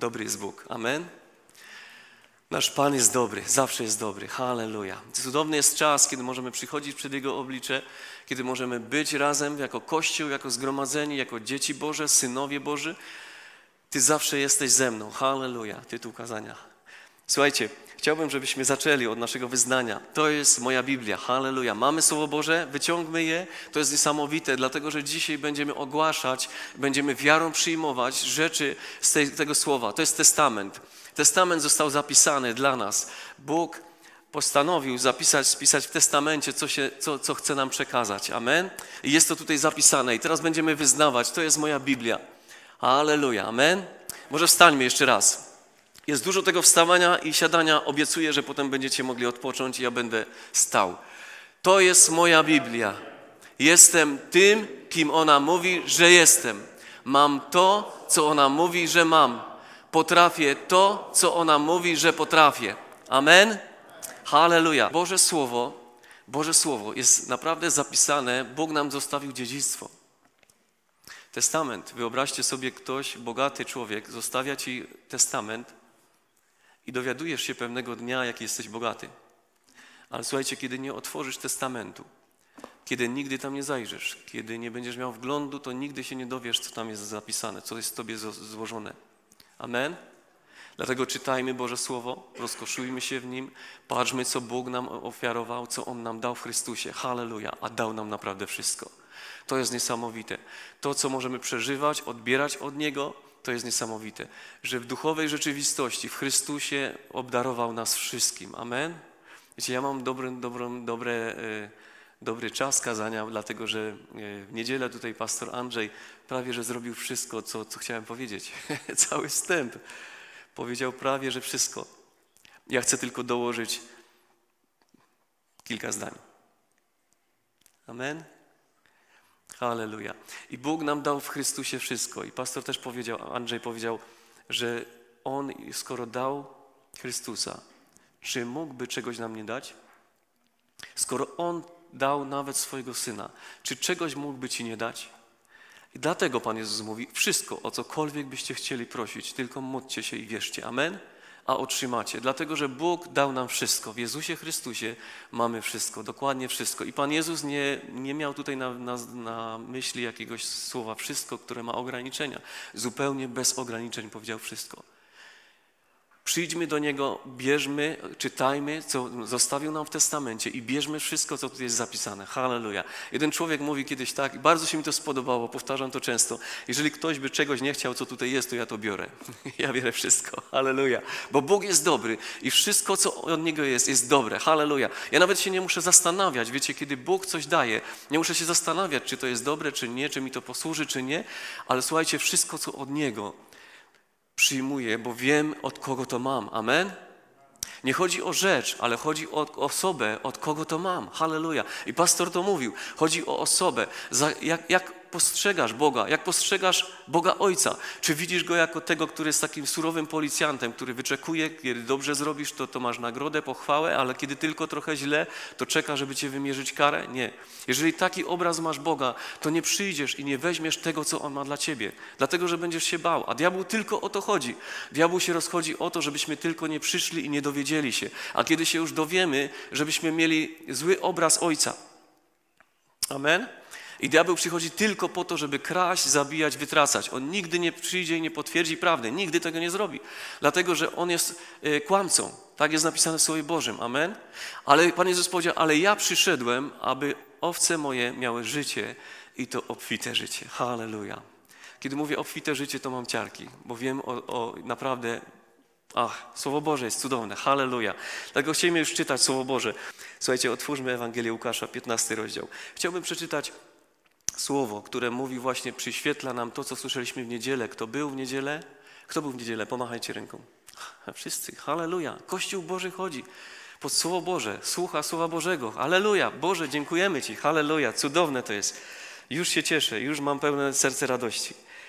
Dobry jest Bóg. Amen. Nasz Pan jest dobry, zawsze jest dobry. Halleluja. Cudowny jest czas, kiedy możemy przychodzić przed Jego oblicze, kiedy możemy być razem jako Kościół, jako zgromadzeni, jako dzieci Boże, synowie Boży. Ty zawsze jesteś ze mną. Halleluja. Tytuł kazania. Słuchajcie, chciałbym, żebyśmy zaczęli od naszego wyznania. To jest moja Biblia. Halleluja. Mamy Słowo Boże, wyciągmy je. To jest niesamowite, dlatego że dzisiaj będziemy ogłaszać, będziemy wiarą przyjmować rzeczy z tego Słowa. To jest testament. Testament został zapisany dla nas. Bóg postanowił spisać w testamencie, co chce nam przekazać. Amen. I jest to tutaj zapisane. I teraz będziemy wyznawać. To jest moja Biblia. Halleluja. Amen. Może wstańmy jeszcze raz. Jest dużo tego wstawania i siadania. Obiecuję, że potem będziecie mogli odpocząć i ja będę stał. To jest moja Biblia. Jestem tym, kim ona mówi, że jestem. Mam to, co ona mówi, że mam. Potrafię to, co ona mówi, że potrafię. Amen? Halleluja. Boże Słowo jest naprawdę zapisane. Bóg nam zostawił dziedzictwo. Testament. Wyobraźcie sobie, ktoś, bogaty człowiek, zostawia ci testament i dowiadujesz się pewnego dnia, jaki jesteś bogaty. Ale słuchajcie, kiedy nie otworzysz testamentu, kiedy nigdy tam nie zajrzysz, kiedy nie będziesz miał wglądu, to nigdy się nie dowiesz, co tam jest zapisane, co jest w tobie złożone. Amen? Dlatego czytajmy Boże Słowo, rozkoszujmy się w Nim, patrzmy, co Bóg nam ofiarował, co On nam dał w Chrystusie. Halleluja, a dał nam naprawdę wszystko. To jest niesamowite. To, co możemy przeżywać, odbierać od Niego, to jest niesamowite. Że w duchowej rzeczywistości, w Chrystusie obdarował nas wszystkim. Amen? Wiecie, ja mam dobry czas kazania, dlatego że w niedzielę tutaj pastor Andrzej prawie, że zrobił wszystko, co chciałem powiedzieć. Cały wstęp. Powiedział prawie, że wszystko. Ja chcę tylko dołożyć kilka zdań. Amen? Halleluja. I Bóg nam dał w Chrystusie wszystko. I pastor też powiedział, Andrzej powiedział, że On, skoro dał Chrystusa, czy mógłby czegoś nam nie dać? Skoro On dał nawet swojego Syna, czy czegoś mógłby ci nie dać? I dlatego Pan Jezus mówi, wszystko, o cokolwiek byście chcieli prosić, tylko módlcie się i wierzcie. Amen? A otrzymacie. Dlatego, że Bóg dał nam wszystko. W Jezusie Chrystusie mamy wszystko, dokładnie wszystko. I Pan Jezus nie miał tutaj na myśli jakiegoś słowa wszystko, które ma ograniczenia. Zupełnie bez ograniczeń powiedział wszystko. Przyjdźmy do Niego, bierzmy, czytajmy, co zostawił nam w testamencie i bierzmy wszystko, co tu jest zapisane. Halleluja. Jeden człowiek mówi kiedyś tak, i bardzo się mi to spodobało, powtarzam to często. Jeżeli ktoś by czegoś nie chciał, co tutaj jest, to ja to biorę. Ja biorę wszystko. Halleluja. Bo Bóg jest dobry i wszystko, co od Niego jest dobre. Halleluja. Ja nawet się nie muszę zastanawiać. Wiecie, kiedy Bóg coś daje, nie muszę się zastanawiać, czy to jest dobre, czy nie, czy mi to posłuży, czy nie. Ale słuchajcie, wszystko, co od Niego przyjmuję, bo wiem, od kogo to mam. Amen? Nie chodzi o rzecz, ale chodzi o osobę, od kogo to mam. Halleluja. I pastor to mówił. Chodzi o osobę. Jak postrzegasz Boga? Jak postrzegasz Boga Ojca? Czy widzisz Go jako tego, który jest takim surowym policjantem, który wyczekuje, kiedy dobrze zrobisz, to masz nagrodę, pochwałę, ale kiedy tylko trochę źle, to czeka, żeby cię wymierzyć karę? Nie. Jeżeli taki obraz masz Boga, to nie przyjdziesz i nie weźmiesz tego, co On ma dla ciebie. Dlatego, że będziesz się bał. A diabeł tylko o to chodzi. Diabeł się rozchodzi o to, żebyśmy tylko nie przyszli i nie dowiedzieli się. A kiedy się już dowiemy, żebyśmy mieli zły obraz Ojca. Amen? I diabeł przychodzi tylko po to, żeby kraść, zabijać, wytracać. On nigdy nie przyjdzie i nie potwierdzi prawdy. Nigdy tego nie zrobi. Dlatego, że on jest kłamcą. Tak jest napisane w Słowie Bożym. Amen? Ale Pan Jezus powiedział, ale ja przyszedłem, aby owce moje miały życie i to obfite życie. Halleluja. Kiedy mówię obfite życie, to mam ciarki, bo wiem o naprawdę... Słowo Boże jest cudowne. Halleluja. Dlatego chcielibyśmy już czytać Słowo Boże. Słuchajcie, otwórzmy Ewangelię Łukasza, 15 rozdział. Chciałbym przeczytać słowo, które mówi właśnie, przyświetla nam to, co słyszeliśmy w niedzielę. Kto był w niedzielę? Kto był w niedzielę? Pomachajcie ręką. Wszyscy. Halleluja. Kościół Boży chodzi pod Słowo Boże. Słucha Słowa Bożego. Halleluja. Boże, dziękujemy Ci. Halleluja. Cudowne to jest. Już się cieszę. Już mam pełne serce radości.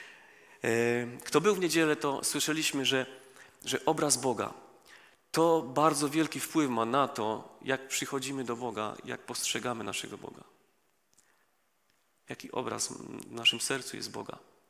Kto był w niedzielę, to słyszeliśmy, że obraz Boga to bardzo wielki wpływ ma na to, jak przychodzimy do Boga, jak postrzegamy naszego Boga. Jaki obraz w naszym sercu jest Boga.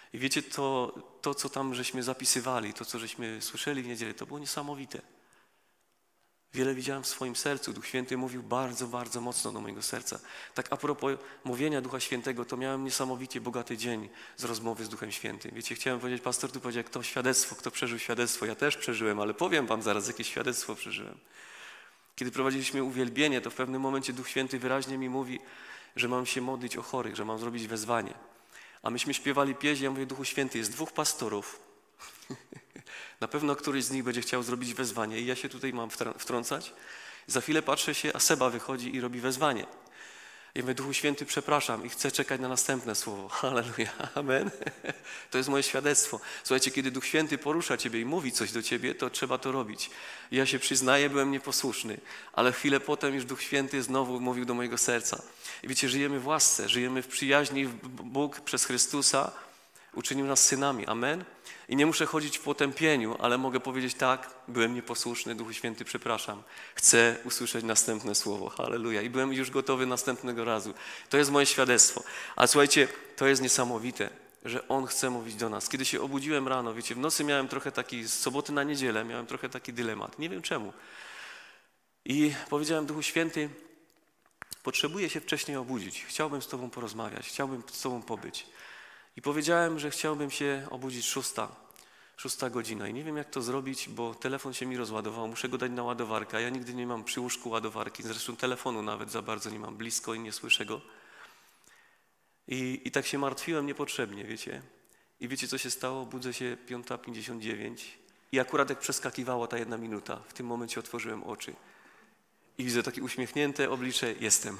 I wiecie, to co tam żeśmy zapisywali, to co żeśmy słyszeli w niedzielę, to było niesamowite. Wiele widziałem w swoim sercu. Duch Święty mówił bardzo, bardzo mocno do mojego serca. Tak a propos mówienia Ducha Świętego, to miałem niesamowicie bogaty dzień z rozmowy z Duchem Świętym. Wiecie, chciałem powiedzieć, pastor tu powiedział, kto przeżył świadectwo. Ja też przeżyłem, ale powiem wam zaraz, jakie świadectwo przeżyłem. Kiedy prowadziliśmy uwielbienie, to w pewnym momencie Duch Święty wyraźnie mi mówi, że mam się modlić o chorych, że mam zrobić wezwanie. A myśmy śpiewali pieśń, ja mówię, Duchu Święty, jest 2 pastorów. Na pewno któryś z nich będzie chciał zrobić wezwanie i ja się tutaj mam wtrącać. Za chwilę patrzę się, a Seba wychodzi i robi wezwanie. Ja mówię, Duchu Święty, przepraszam i chcę czekać na następne słowo. Halleluja, amen. To jest moje świadectwo. Słuchajcie, kiedy Duch Święty porusza ciebie i mówi coś do ciebie, to trzeba to robić. Ja się przyznaję, byłem nieposłuszny, ale chwilę potem już Duch Święty znowu mówił do mojego serca. I wiecie, żyjemy w łasce, żyjemy w przyjaźni. Bóg przez Chrystusa uczynił nas synami, amen. I nie muszę chodzić w potępieniu, ale mogę powiedzieć tak, byłem nieposłuszny, Duchu Święty, przepraszam. Chcę usłyszeć następne słowo, halleluja. I byłem już gotowy następnego razu. To jest moje świadectwo. A słuchajcie, to jest niesamowite, że On chce mówić do nas. Kiedy się obudziłem rano, wiecie, w nocy miałem trochę taki, z soboty na niedzielę, miałem trochę taki dylemat. Nie wiem czemu. I powiedziałem, Duchu Święty, potrzebuję się wcześniej obudzić. Chciałbym z Tobą porozmawiać, chciałbym z Tobą pobyć. I powiedziałem, że chciałbym się obudzić 6 godzina. I nie wiem, jak to zrobić, bo telefon się mi rozładował. Muszę go dać na ładowarkę. A ja nigdy nie mam przy łóżku ładowarki. Zresztą telefonu nawet za bardzo nie mam blisko i nie słyszę go. I tak się martwiłem niepotrzebnie, wiecie. I wiecie, co się stało? Budzę się 5:59 i akurat jak przeskakiwała ta 1 minuta, w tym momencie otworzyłem oczy. I widzę takie uśmiechnięte oblicze, jestem.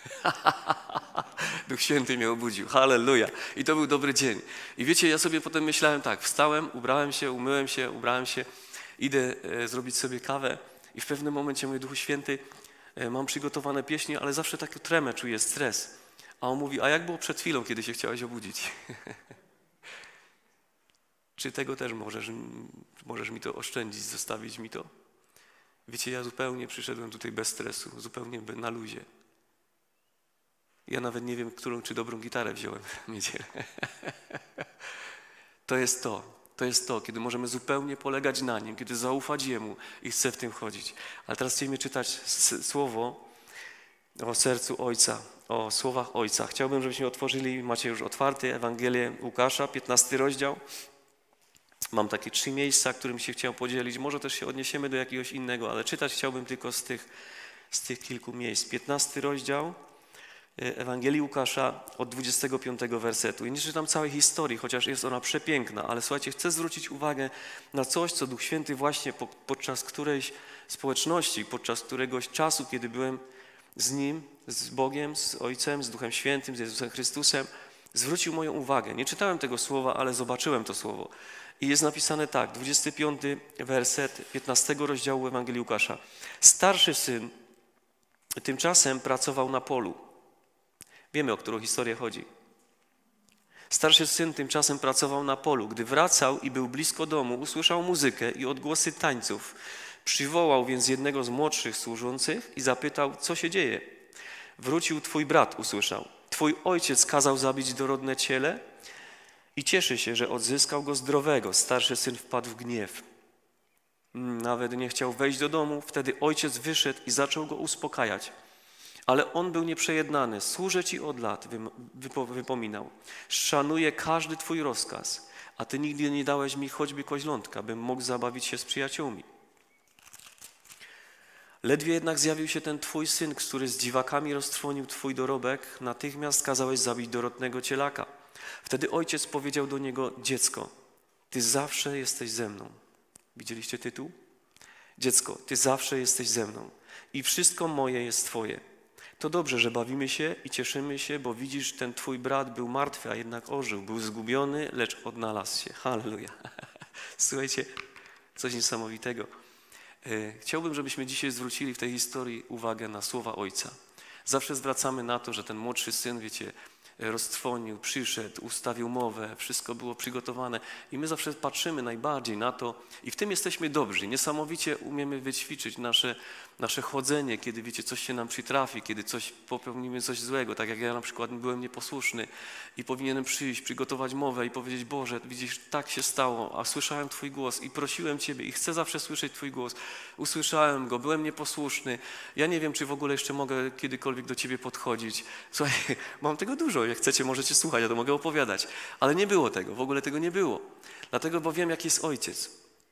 Duch Święty mnie obudził, halleluja. I to był dobry dzień. I wiecie, ja sobie potem myślałem tak, wstałem, ubrałem się, umyłem się, ubrałem się, idę zrobić sobie kawę i w pewnym momencie mówię, Duchu Święty, mam przygotowane pieśni, ale zawsze taką tremę czuję, stres. A on mówi, a jak było przed chwilą, kiedy się chciałeś obudzić? Czy tego też możesz mi to oszczędzić, zostawić mi to? Wiecie, ja zupełnie przyszedłem tutaj bez stresu, zupełnie na luzie. Ja nawet nie wiem, którą czy dobrą gitarę wziąłem w niedzielę. To jest to, kiedy możemy zupełnie polegać na Nim, kiedy zaufać Jemu i chcę w tym chodzić. Ale teraz chcemy czytać słowo o sercu Ojca, o słowach Ojca. Chciałbym, żebyśmy otworzyli, macie już otwarty Ewangelię Łukasza, 15 rozdział. Mam takie 3 miejsca, którym się chciał podzielić. Może też się odniesiemy do jakiegoś innego, ale czytać chciałbym tylko z tych kilku miejsc. 15 rozdział Ewangelii Łukasza od 25 wersetu. I nie czytam całej historii, chociaż jest ona przepiękna, ale słuchajcie, chcę zwrócić uwagę na coś, co Duch Święty właśnie podczas którejś społeczności, podczas któregoś czasu, kiedy byłem z Nim, z Bogiem, z Ojcem, z Duchem Świętym, z Jezusem Chrystusem, zwrócił moją uwagę. Nie czytałem tego słowa, ale zobaczyłem to słowo. I jest napisane tak, 25 werset 15 rozdziału Ewangelii Łukasza. Starszy syn tymczasem pracował na polu. Wiemy, o którą historię chodzi. Starszy syn tymczasem pracował na polu. Gdy wracał i był blisko domu, usłyszał muzykę i odgłosy tańców. Przywołał więc jednego z młodszych służących i zapytał, co się dzieje. Wrócił twój brat, usłyszał. Twój ojciec kazał zabić dorodne ciele i cieszy się, że odzyskał go zdrowego. Starszy syn wpadł w gniew. Nawet nie chciał wejść do domu. Wtedy ojciec wyszedł i zaczął go uspokajać. Ale on był nieprzejednany. Służę ci od lat, wypominał. Szanuję każdy twój rozkaz, a ty nigdy nie dałeś mi choćby koźlątka, bym mógł zabawić się z przyjaciółmi. Ledwie jednak zjawił się ten twój syn, który z dziwakami roztrwonił twój dorobek, natychmiast kazałeś zabić dorodnego cielaka. Wtedy ojciec powiedział do niego, dziecko, ty zawsze jesteś ze mną. Widzieliście tytuł? Dziecko, ty zawsze jesteś ze mną i wszystko moje jest twoje. To dobrze, że bawimy się i cieszymy się, bo widzisz, ten twój brat był martwy, a jednak ożył. Był zgubiony, lecz odnalazł się. Halleluja. Słuchajcie, coś niesamowitego. Chciałbym, żebyśmy dzisiaj zwrócili w tej historii uwagę na słowa Ojca. Zawsze zwracamy na to, że ten młodszy syn, wiecie, roztrwonił, przyszedł, ustawił mowę, wszystko było przygotowane i my zawsze patrzymy najbardziej na to i w tym jesteśmy dobrzy. Niesamowicie umiemy wyćwiczyć nasze chodzenie, kiedy wiecie, coś się nam przytrafi, kiedy popełnimy coś złego, tak jak ja na przykład byłem nieposłuszny i powinienem przyjść, przygotować mowę i powiedzieć: Boże, widzisz, tak się stało, a słyszałem Twój głos i prosiłem Ciebie i chcę zawsze słyszeć Twój głos. Usłyszałem go, byłem nieposłuszny. Ja nie wiem, czy w ogóle jeszcze mogę kiedykolwiek do Ciebie podchodzić. Słuchaj, mam tego dużo, jak chcecie, możecie słuchać, ja to mogę opowiadać. Ale nie było tego, w ogóle tego nie było. Dlatego, bo wiem, jaki jest Ojciec.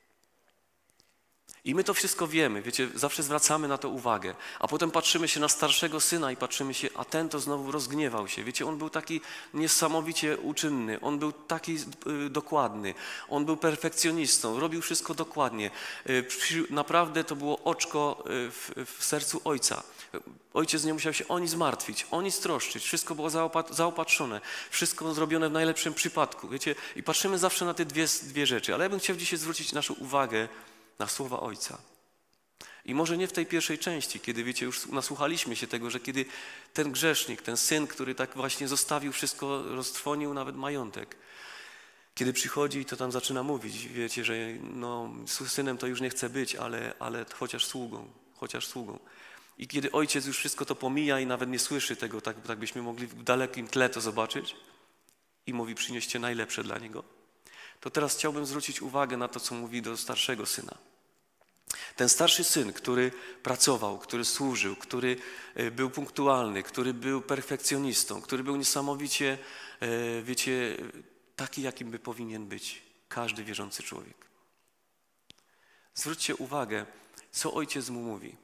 I my to wszystko wiemy, wiecie, zawsze zwracamy na to uwagę, a potem patrzymy się na starszego syna i patrzymy się, a ten to znowu rozgniewał się. Wiecie, on był taki niesamowicie uczynny, on był taki dokładny, on był perfekcjonistą, robił wszystko dokładnie. Naprawdę to było oczko w sercu ojca. Ojciec nie musiał się o nic martwić, o nic troszczyć, wszystko było zaopatrzone, wszystko zrobione w najlepszym przypadku, wiecie, i patrzymy zawsze na te dwie rzeczy, ale ja bym chciał dzisiaj zwrócić naszą uwagę na słowa Ojca. I może nie w tej pierwszej części, kiedy, wiecie, już nasłuchaliśmy się tego, że kiedy ten grzesznik, ten syn, który tak właśnie zostawił wszystko, roztrwonił nawet majątek, kiedy przychodzi, to tam zaczyna mówić, wiecie, że no, synem to już nie chce być, ale chociaż sługą. I kiedy ojciec już wszystko to pomija i nawet nie słyszy tego, tak byśmy mogli w dalekim tle to zobaczyć i mówi: przynieście najlepsze dla niego, to teraz chciałbym zwrócić uwagę na to, co mówi do starszego syna. Ten starszy syn, który pracował, który służył, który był punktualny, który był perfekcjonistą, który był niesamowicie, wiecie, taki, jakim by powinien być każdy wierzący człowiek. Zwróćcie uwagę, co ojciec mu mówi.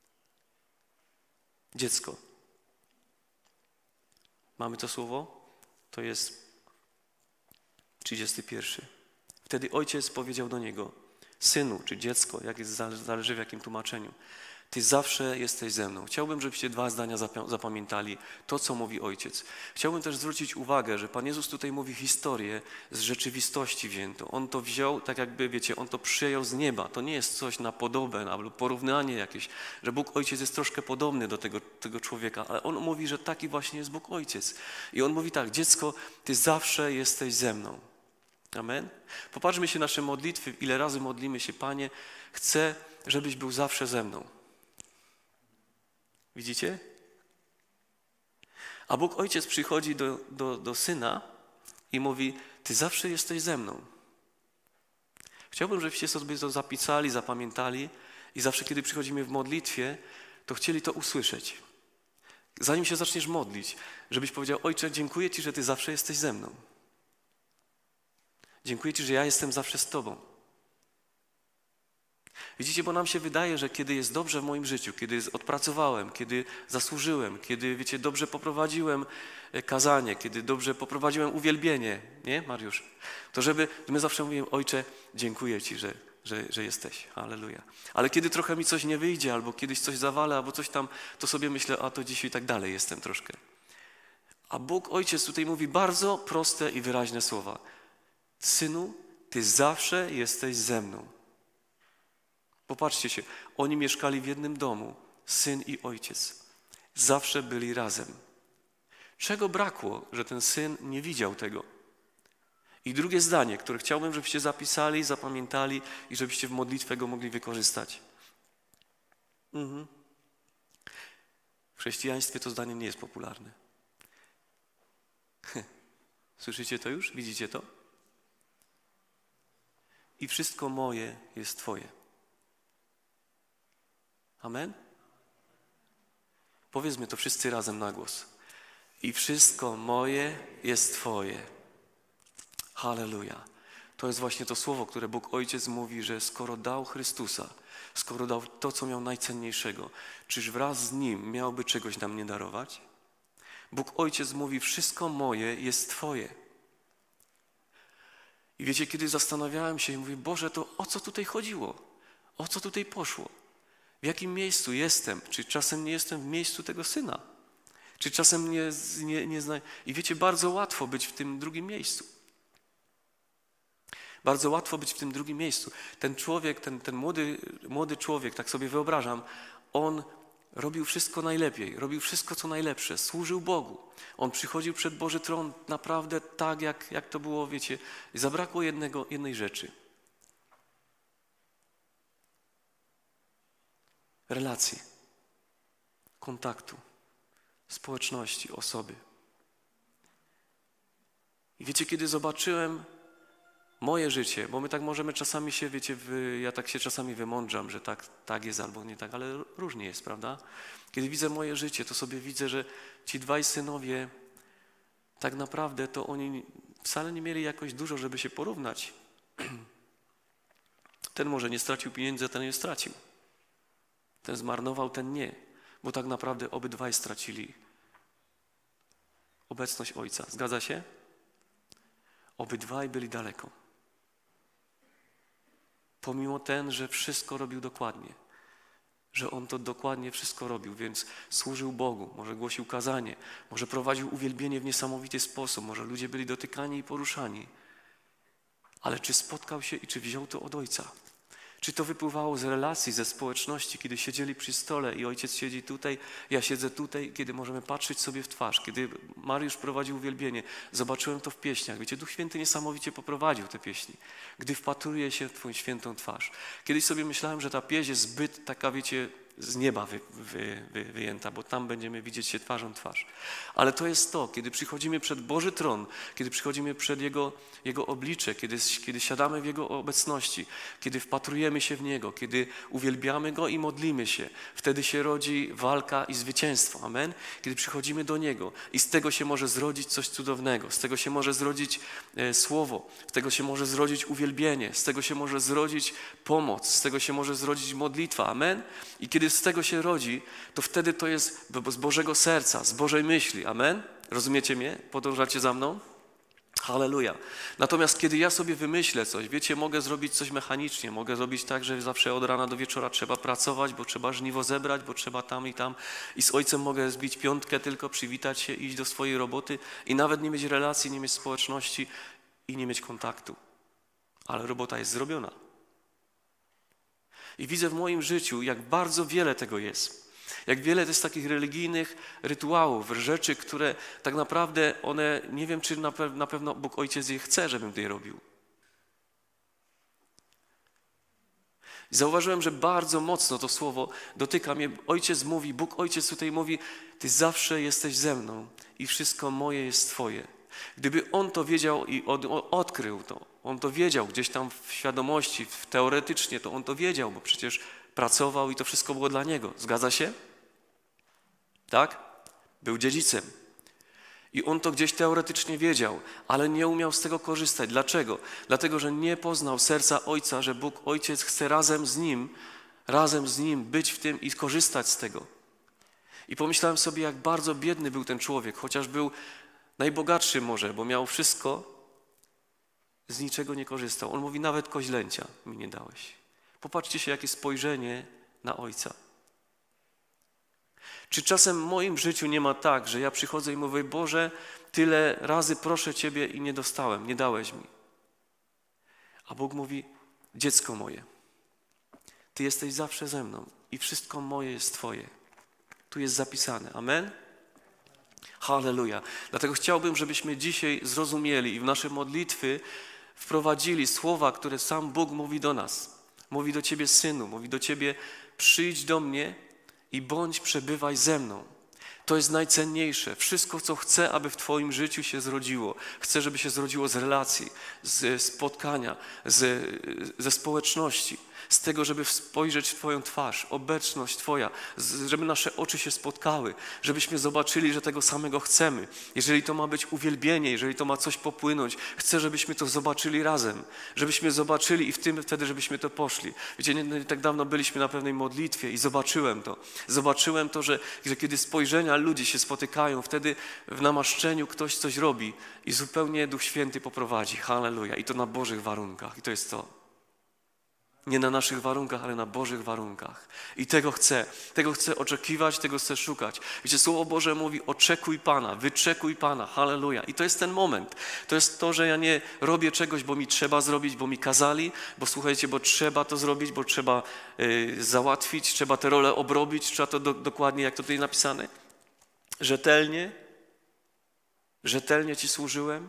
Dziecko. Mamy to słowo? To jest 31. Wtedy ojciec powiedział do niego: synu, czy dziecko, jak jest, zależy w jakim tłumaczeniu, ty zawsze jesteś ze mną. Chciałbym, żebyście 2 zdania zapamiętali to, co mówi ojciec. Chciałbym też zwrócić uwagę, że Pan Jezus tutaj mówi historię z rzeczywistości wziętą. On to wziął, tak jakby, wiecie, on to przyjął z nieba. To nie jest coś na podobę albo porównanie jakieś, że Bóg Ojciec jest troszkę podobny do tego człowieka, ale on mówi, że taki właśnie jest Bóg Ojciec. I on mówi tak: dziecko, ty zawsze jesteś ze mną. Amen? Popatrzmy się nasze modlitwy, ile razy modlimy się: Panie, chcę, żebyś był zawsze ze mną. Widzicie? A Bóg Ojciec przychodzi do Syna i mówi: ty zawsze jesteś ze mną. Chciałbym, żebyście sobie to zapisali, zapamiętali i zawsze, kiedy przychodzimy w modlitwie, to chcieli to usłyszeć. Zanim się zaczniesz modlić, żebyś powiedział: Ojcze, dziękuję Ci, że Ty zawsze jesteś ze mną. Dziękuję Ci, że ja jestem zawsze z Tobą. Widzicie, bo nam się wydaje, że kiedy jest dobrze w moim życiu, kiedy odpracowałem, kiedy zasłużyłem, kiedy, wiecie, dobrze poprowadziłem kazanie, kiedy dobrze poprowadziłem uwielbienie, nie, Mariusz? To my zawsze mówimy: Ojcze, dziękuję Ci, że jesteś. Halleluja. Ale kiedy trochę mi coś nie wyjdzie, albo kiedyś coś zawalę, albo coś tam, to sobie myślę: a to dzisiaj tak dalej jestem troszkę. A Bóg Ojciec tutaj mówi bardzo proste i wyraźne słowa: synu, Ty zawsze jesteś ze mną. Popatrzcie się, oni mieszkali w jednym domu, syn i ojciec. Zawsze byli razem. Czego brakło, że ten syn nie widział tego? I drugie zdanie, które chciałbym, żebyście zapisali, zapamiętali i żebyście w modlitwę go mogli wykorzystać. W chrześcijaństwie to zdanie nie jest popularne. Słyszycie to już? Widzicie to? I wszystko moje jest Twoje. Amen? Powiedzmy to wszyscy razem na głos. I wszystko moje jest Twoje. Halleluja. To jest właśnie to słowo, które Bóg Ojciec mówi, że skoro dał Chrystusa, skoro dał to, co miał najcenniejszego, czyż wraz z Nim miałby czegoś nam nie darować? Bóg Ojciec mówi: wszystko moje jest Twoje. I wiecie, kiedy zastanawiałem się i mówię: Boże, to o co tutaj chodziło? O co tutaj poszło? W jakim miejscu jestem? Czy czasem nie jestem w miejscu tego Syna? Czy czasem nie znam? I wiecie, bardzo łatwo być w tym drugim miejscu. Bardzo łatwo być w tym drugim miejscu. Ten człowiek, ten młody człowiek, tak sobie wyobrażam, on robił wszystko najlepiej, robił wszystko co najlepsze, służył Bogu. On przychodził przed Boży tron naprawdę tak, jak to było, wiecie. Zabrakło jednej rzeczy. Relacji, kontaktu, społeczności, osoby. I wiecie, kiedy zobaczyłem moje życie, bo my tak możemy czasami się, wiecie, ja tak się czasami wymądrzam, że tak jest albo nie tak, ale różnie jest, prawda? Kiedy widzę moje życie, to sobie widzę, że ci dwaj synowie, tak naprawdę to oni wcale nie mieli jakoś dużo, żeby się porównać. Ten może nie stracił pieniędzy, a ten je stracił. Ten zmarnował, ten nie, bo tak naprawdę obydwaj stracili obecność Ojca. Zgadza się? Obydwaj byli daleko. Pomimo ten, że wszystko robił dokładnie, że on to dokładnie wszystko robił, więc służył Bogu, może głosił kazanie, może prowadził uwielbienie w niesamowity sposób, może ludzie byli dotykani i poruszani. Ale czy spotkał się i czy wziął to od Ojca? Czy to wypływało z relacji, ze społeczności, kiedy siedzieli przy stole i ojciec siedzi tutaj, ja siedzę tutaj, kiedy możemy patrzeć sobie w twarz, kiedy Mariusz prowadził uwielbienie, zobaczyłem to w pieśniach. Wiecie, Duch Święty niesamowicie poprowadził te pieśni, gdy wpatruje się w Twoją świętą twarz. Kiedyś sobie myślałem, że ta pieśń jest zbyt taka, wiecie, z nieba wyjęta, bo tam będziemy widzieć się twarzą w twarz. Ale to jest to, kiedy przychodzimy przed Boży tron, kiedy przychodzimy przed Jego oblicze, kiedy siadamy w Jego obecności, kiedy wpatrujemy się w Niego, kiedy uwielbiamy Go i modlimy się, wtedy się rodzi walka i zwycięstwo. Amen? Kiedy przychodzimy do Niego i z tego się może zrodzić coś cudownego, z tego się może zrodzić słowo, z tego się może zrodzić uwielbienie, z tego się może zrodzić pomoc, z tego się może zrodzić modlitwa. Amen? I kiedy z tego się rodzi, to wtedy to jest z Bożego serca, z Bożej myśli. Amen? Rozumiecie mnie? Podążacie za mną? Halleluja. Natomiast kiedy ja sobie wymyślę coś, wiecie, mogę zrobić coś mechanicznie, mogę zrobić tak, że zawsze od rana do wieczora trzeba pracować, bo trzeba żniwo zebrać, bo trzeba tam i z ojcem mogę zbić piątkę, tylko przywitać się, iść do swojej roboty i nawet nie mieć relacji, nie mieć społeczności i nie mieć kontaktu. Ale robota jest zrobiona. I widzę w moim życiu, jak bardzo wiele tego jest. Jak wiele to jest takich religijnych rytuałów, rzeczy, które tak naprawdę one, nie wiem, czy na pewno Bóg Ojciec je chce, żebym je robił. I zauważyłem, że bardzo mocno to słowo dotyka mnie. Ojciec mówi, Bóg Ojciec tutaj mówi, Ty zawsze jesteś ze mną i wszystko moje jest Twoje. Gdyby On to wiedział i odkrył to, On to wiedział gdzieś tam w świadomości, teoretycznie to On to wiedział, bo przecież pracował i to wszystko było dla Niego. Zgadza się? Tak? Był dziedzicem. I on to gdzieś teoretycznie wiedział, ale nie umiał z tego korzystać. Dlaczego? Dlatego, że nie poznał serca Ojca, że Bóg Ojciec chce razem z Nim być w tym i korzystać z tego. I pomyślałem sobie, jak bardzo biedny był ten człowiek, chociaż był najbogatszy może, bo miał wszystko, z niczego nie korzystał. On mówi, nawet koźlęcia mi nie dałeś. Popatrzcie się, jakie spojrzenie na Ojca. Czy czasem w moim życiu nie ma tak, że ja przychodzę i mówię, Boże, tyle razy proszę Ciebie i nie dostałem, nie dałeś mi. A Bóg mówi, dziecko moje, Ty jesteś zawsze ze mną i wszystko moje jest Twoje. Tu jest zapisane. Amen? Halleluja. Dlatego chciałbym, żebyśmy dzisiaj zrozumieli i w nasze modlitwy wprowadzili słowa, które sam Bóg mówi do nas. Mówi do Ciebie, synu, mówi do Ciebie, przyjdź do mnie i bądź, przebywaj ze mną. To jest najcenniejsze. Wszystko, co chcę, aby w Twoim życiu się zrodziło. Chcę, żeby się zrodziło z relacji, z spotkania, ze społeczności. Z tego, żeby spojrzeć w Twoją twarz, obecność Twoja, żeby nasze oczy się spotkały, żebyśmy zobaczyli, że tego samego chcemy. Jeżeli to ma być uwielbienie, jeżeli to ma coś popłynąć, chcę, żebyśmy to zobaczyli razem, żebyśmy zobaczyli i wtedy, żebyśmy to poszli. Wiecie, nie tak dawno byliśmy na pewnej modlitwie i zobaczyłem to. Zobaczyłem to, że kiedy spojrzenia ludzi się spotykają, wtedy w namaszczeniu ktoś coś robi i zupełnie Duch Święty poprowadzi. Halleluja. I to na Bożych warunkach. I to jest to. Nie na naszych warunkach, ale na Bożych warunkach. I tego chcę oczekiwać, tego chcę szukać. Wiecie, Słowo Boże mówi, oczekuj Pana, wyczekuj Pana, halleluja. I to jest ten moment. To jest to, że ja nie robię czegoś, bo mi trzeba zrobić, bo mi kazali, bo słuchajcie, bo trzeba to zrobić, bo trzeba załatwić, trzeba tę rolę obrobić, trzeba to dokładnie, jak to tutaj napisane. Rzetelnie Ci służyłem.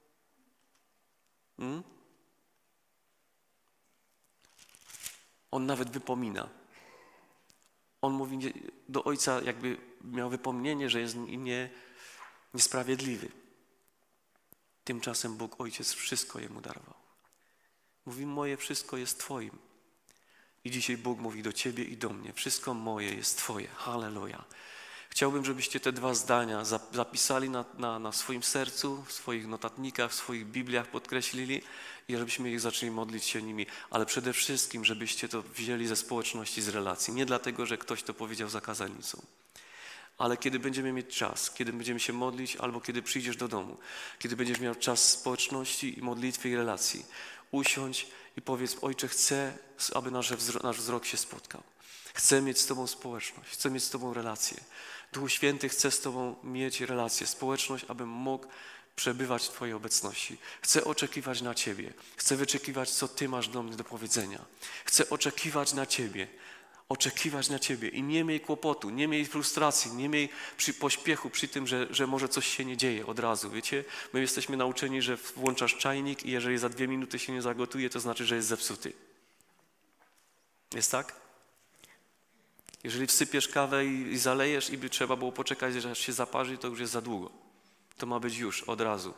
On nawet wypomina. On mówi do Ojca, jakby miał wypomnienie, że jest niesprawiedliwy. Tymczasem Bóg Ojciec wszystko Jemu darował. Mówi, moje wszystko jest Twoim. I dzisiaj Bóg mówi do Ciebie i do mnie, wszystko moje jest Twoje. Halleluja. Chciałbym, żebyście te 2 zdania zapisali na swoim sercu, w swoich notatnikach, w swoich Bibliach podkreślili i żebyśmy ich zaczęli modlić się nimi, ale przede wszystkim, żebyście to wzięli ze społeczności, z relacji. Nie dlatego, że ktoś to powiedział za kazanicą, ale kiedy będziemy mieć czas, kiedy będziemy się modlić albo kiedy przyjdziesz do domu, kiedy będziesz miał czas społeczności i modlitwy i relacji, usiądź i powiedz, Ojcze, chcę, aby nasz wzrok się spotkał. Chcę mieć z Tobą społeczność, chcę mieć z Tobą relację. Duchu Święty, chcę z Tobą mieć relację, społeczność, abym mógł przebywać w Twojej obecności. Chcę oczekiwać na Ciebie. Chcę wyczekiwać, co Ty masz do mnie do powiedzenia. Chcę oczekiwać na Ciebie. Oczekiwać na Ciebie. I nie miej kłopotu, nie miej frustracji, nie miej pośpiechu przy tym, że może coś się nie dzieje od razu. Wiecie, my jesteśmy nauczeni, że włączasz czajnik i jeżeli za 2 minuty się nie zagotuje, to znaczy, że jest zepsuty. Jest tak? Jeżeli wsypiesz kawę i zalejesz i by trzeba było poczekać, aż się zaparzy, to już jest za długo. To ma być już, od razu.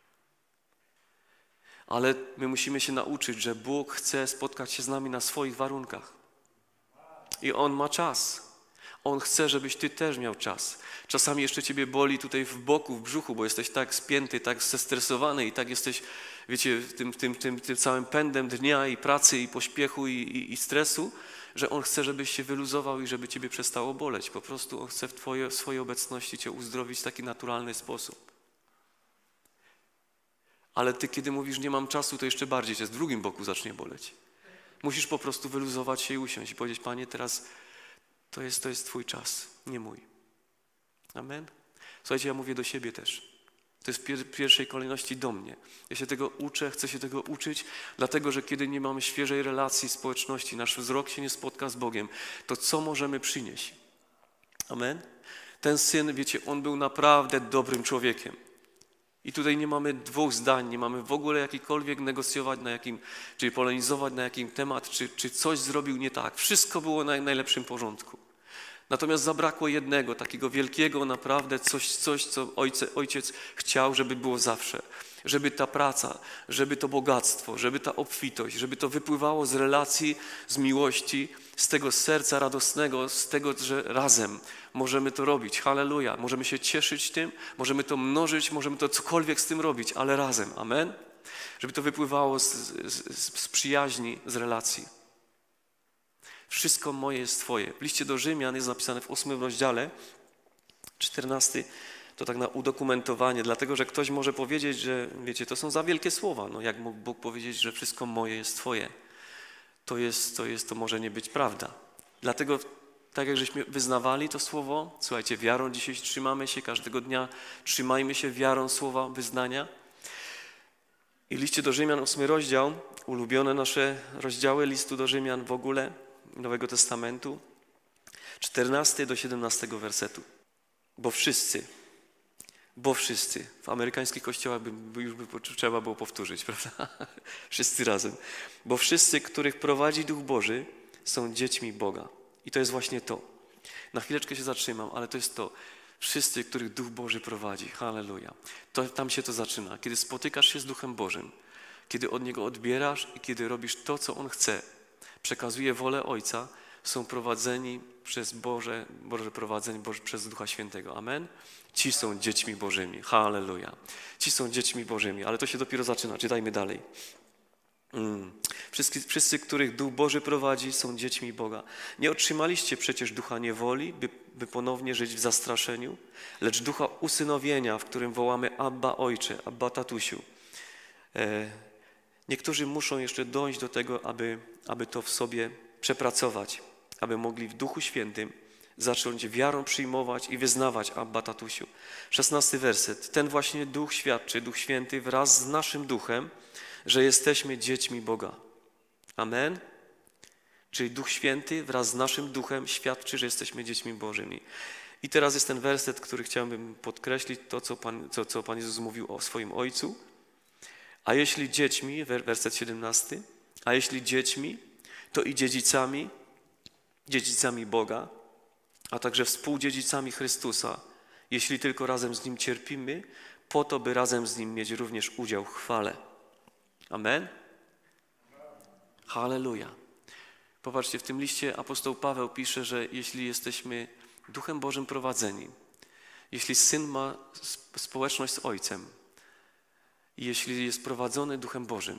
Ale my musimy się nauczyć, że Bóg chce spotkać się z nami na swoich warunkach. I On ma czas. On chce, żebyś Ty też miał czas. Czasami jeszcze Ciebie boli tutaj w boku, w brzuchu, bo jesteś tak spięty, tak zestresowany i tak jesteś, wiecie, tym całym pędem dnia i pracy i pośpiechu i stresu, że On chce, żebyś się wyluzował i żeby Ciebie przestało boleć. Po prostu On chce w swojej obecności Cię uzdrowić w taki naturalny sposób. Ale Ty, kiedy mówisz, nie mam czasu, to jeszcze bardziej Cię z drugim boku zacznie boleć. Musisz po prostu wyluzować się i usiąść i powiedzieć, Panie, teraz to jest Twój czas, nie mój. Amen? Słuchajcie, ja mówię do siebie też. To jest w pierwszej kolejności do mnie. Ja się tego uczę, chcę się tego uczyć, dlatego, że kiedy nie mamy świeżej relacji, społeczności, nasz wzrok się nie spotka z Bogiem, to co możemy przynieść? Amen? Ten syn, wiecie, on był naprawdę dobrym człowiekiem. I tutaj nie mamy 2 zdań, nie mamy w ogóle jakikolwiek negocjować czyli polemizować na jakim temat, czy coś zrobił nie tak. Wszystko było na najlepszym porządku. Natomiast zabrakło jednego, takiego wielkiego naprawdę coś, co ojciec chciał, żeby było zawsze. Żeby ta praca, żeby to bogactwo, żeby ta obfitość, żeby to wypływało z relacji, z miłości, z tego serca radosnego, z tego, że razem możemy to robić. Halleluja. Możemy się cieszyć tym, możemy to mnożyć, możemy to cokolwiek z tym robić, ale razem. Amen? Żeby to wypływało z przyjaźni, z relacji. Wszystko moje jest Twoje. W liście do Rzymian jest napisane w 8 rozdziale, 14, to tak na udokumentowanie, dlatego, że ktoś może powiedzieć, że wiecie, to są za wielkie słowa. No jak mógł Bóg powiedzieć, że wszystko moje jest Twoje? To może nie być prawda. Dlatego, tak jak żeśmy wyznawali to słowo, słuchajcie, wiarą dzisiaj trzymamy się każdego dnia, trzymajmy się wiarą słowa wyznania. I w liście do Rzymian, 8 rozdział, ulubione nasze rozdziały listu do Rzymian w ogóle, Nowego Testamentu, 14 do 17 wersetu. Bo wszyscy, w amerykańskich kościołach już by trzeba było powtórzyć, prawda? Wszyscy razem. Bo wszyscy, których prowadzi Duch Boży, są dziećmi Boga. I to jest właśnie to. Na chwileczkę się zatrzymam, ale to jest to. Wszyscy, których Duch Boży prowadzi. Halleluja. Tam się to zaczyna. Kiedy spotykasz się z Duchem Bożym, kiedy od Niego odbierasz i kiedy robisz to, co On chce, przekazuje wolę Ojca, są prowadzeni przez Boże prowadzenie przez Ducha Świętego. Amen? Ci są dziećmi Bożymi. Halleluja. Ci są dziećmi Bożymi, ale to się dopiero zaczyna. Czytajmy dalej. Wszyscy, których Duch Boży prowadzi, są dziećmi Boga. Nie otrzymaliście przecież ducha niewoli, by ponownie żyć w zastraszeniu, lecz ducha usynowienia, w którym wołamy Abba Ojcze, Abba Tatusiu. Niektórzy muszą jeszcze dojść do tego, aby to w sobie przepracować, aby mogli w Duchu Świętym zacząć wiarą przyjmować i wyznawać Abba, Tatusiu. 16 werset. Ten właśnie Duch świadczy, Duch Święty wraz z naszym duchem, że jesteśmy dziećmi Boga. Amen? Czyli Duch Święty wraz z naszym duchem świadczy, że jesteśmy dziećmi Bożymi. I teraz jest ten werset, który chciałbym podkreślić, to co Pan Jezus mówił o swoim Ojcu. A jeśli dziećmi, werset 17, a jeśli dziećmi, to i dziedzicami, dziedzicami Boga, a także współdziedzicami Chrystusa, jeśli tylko razem z Nim cierpimy, po to, by razem z Nim mieć również udział w chwale. Amen? Halleluja. Popatrzcie, w tym liście apostoł Paweł pisze, że jeśli jesteśmy Duchem Bożym prowadzeni, jeśli Syn ma społeczność z Ojcem i jeśli jest prowadzony Duchem Bożym,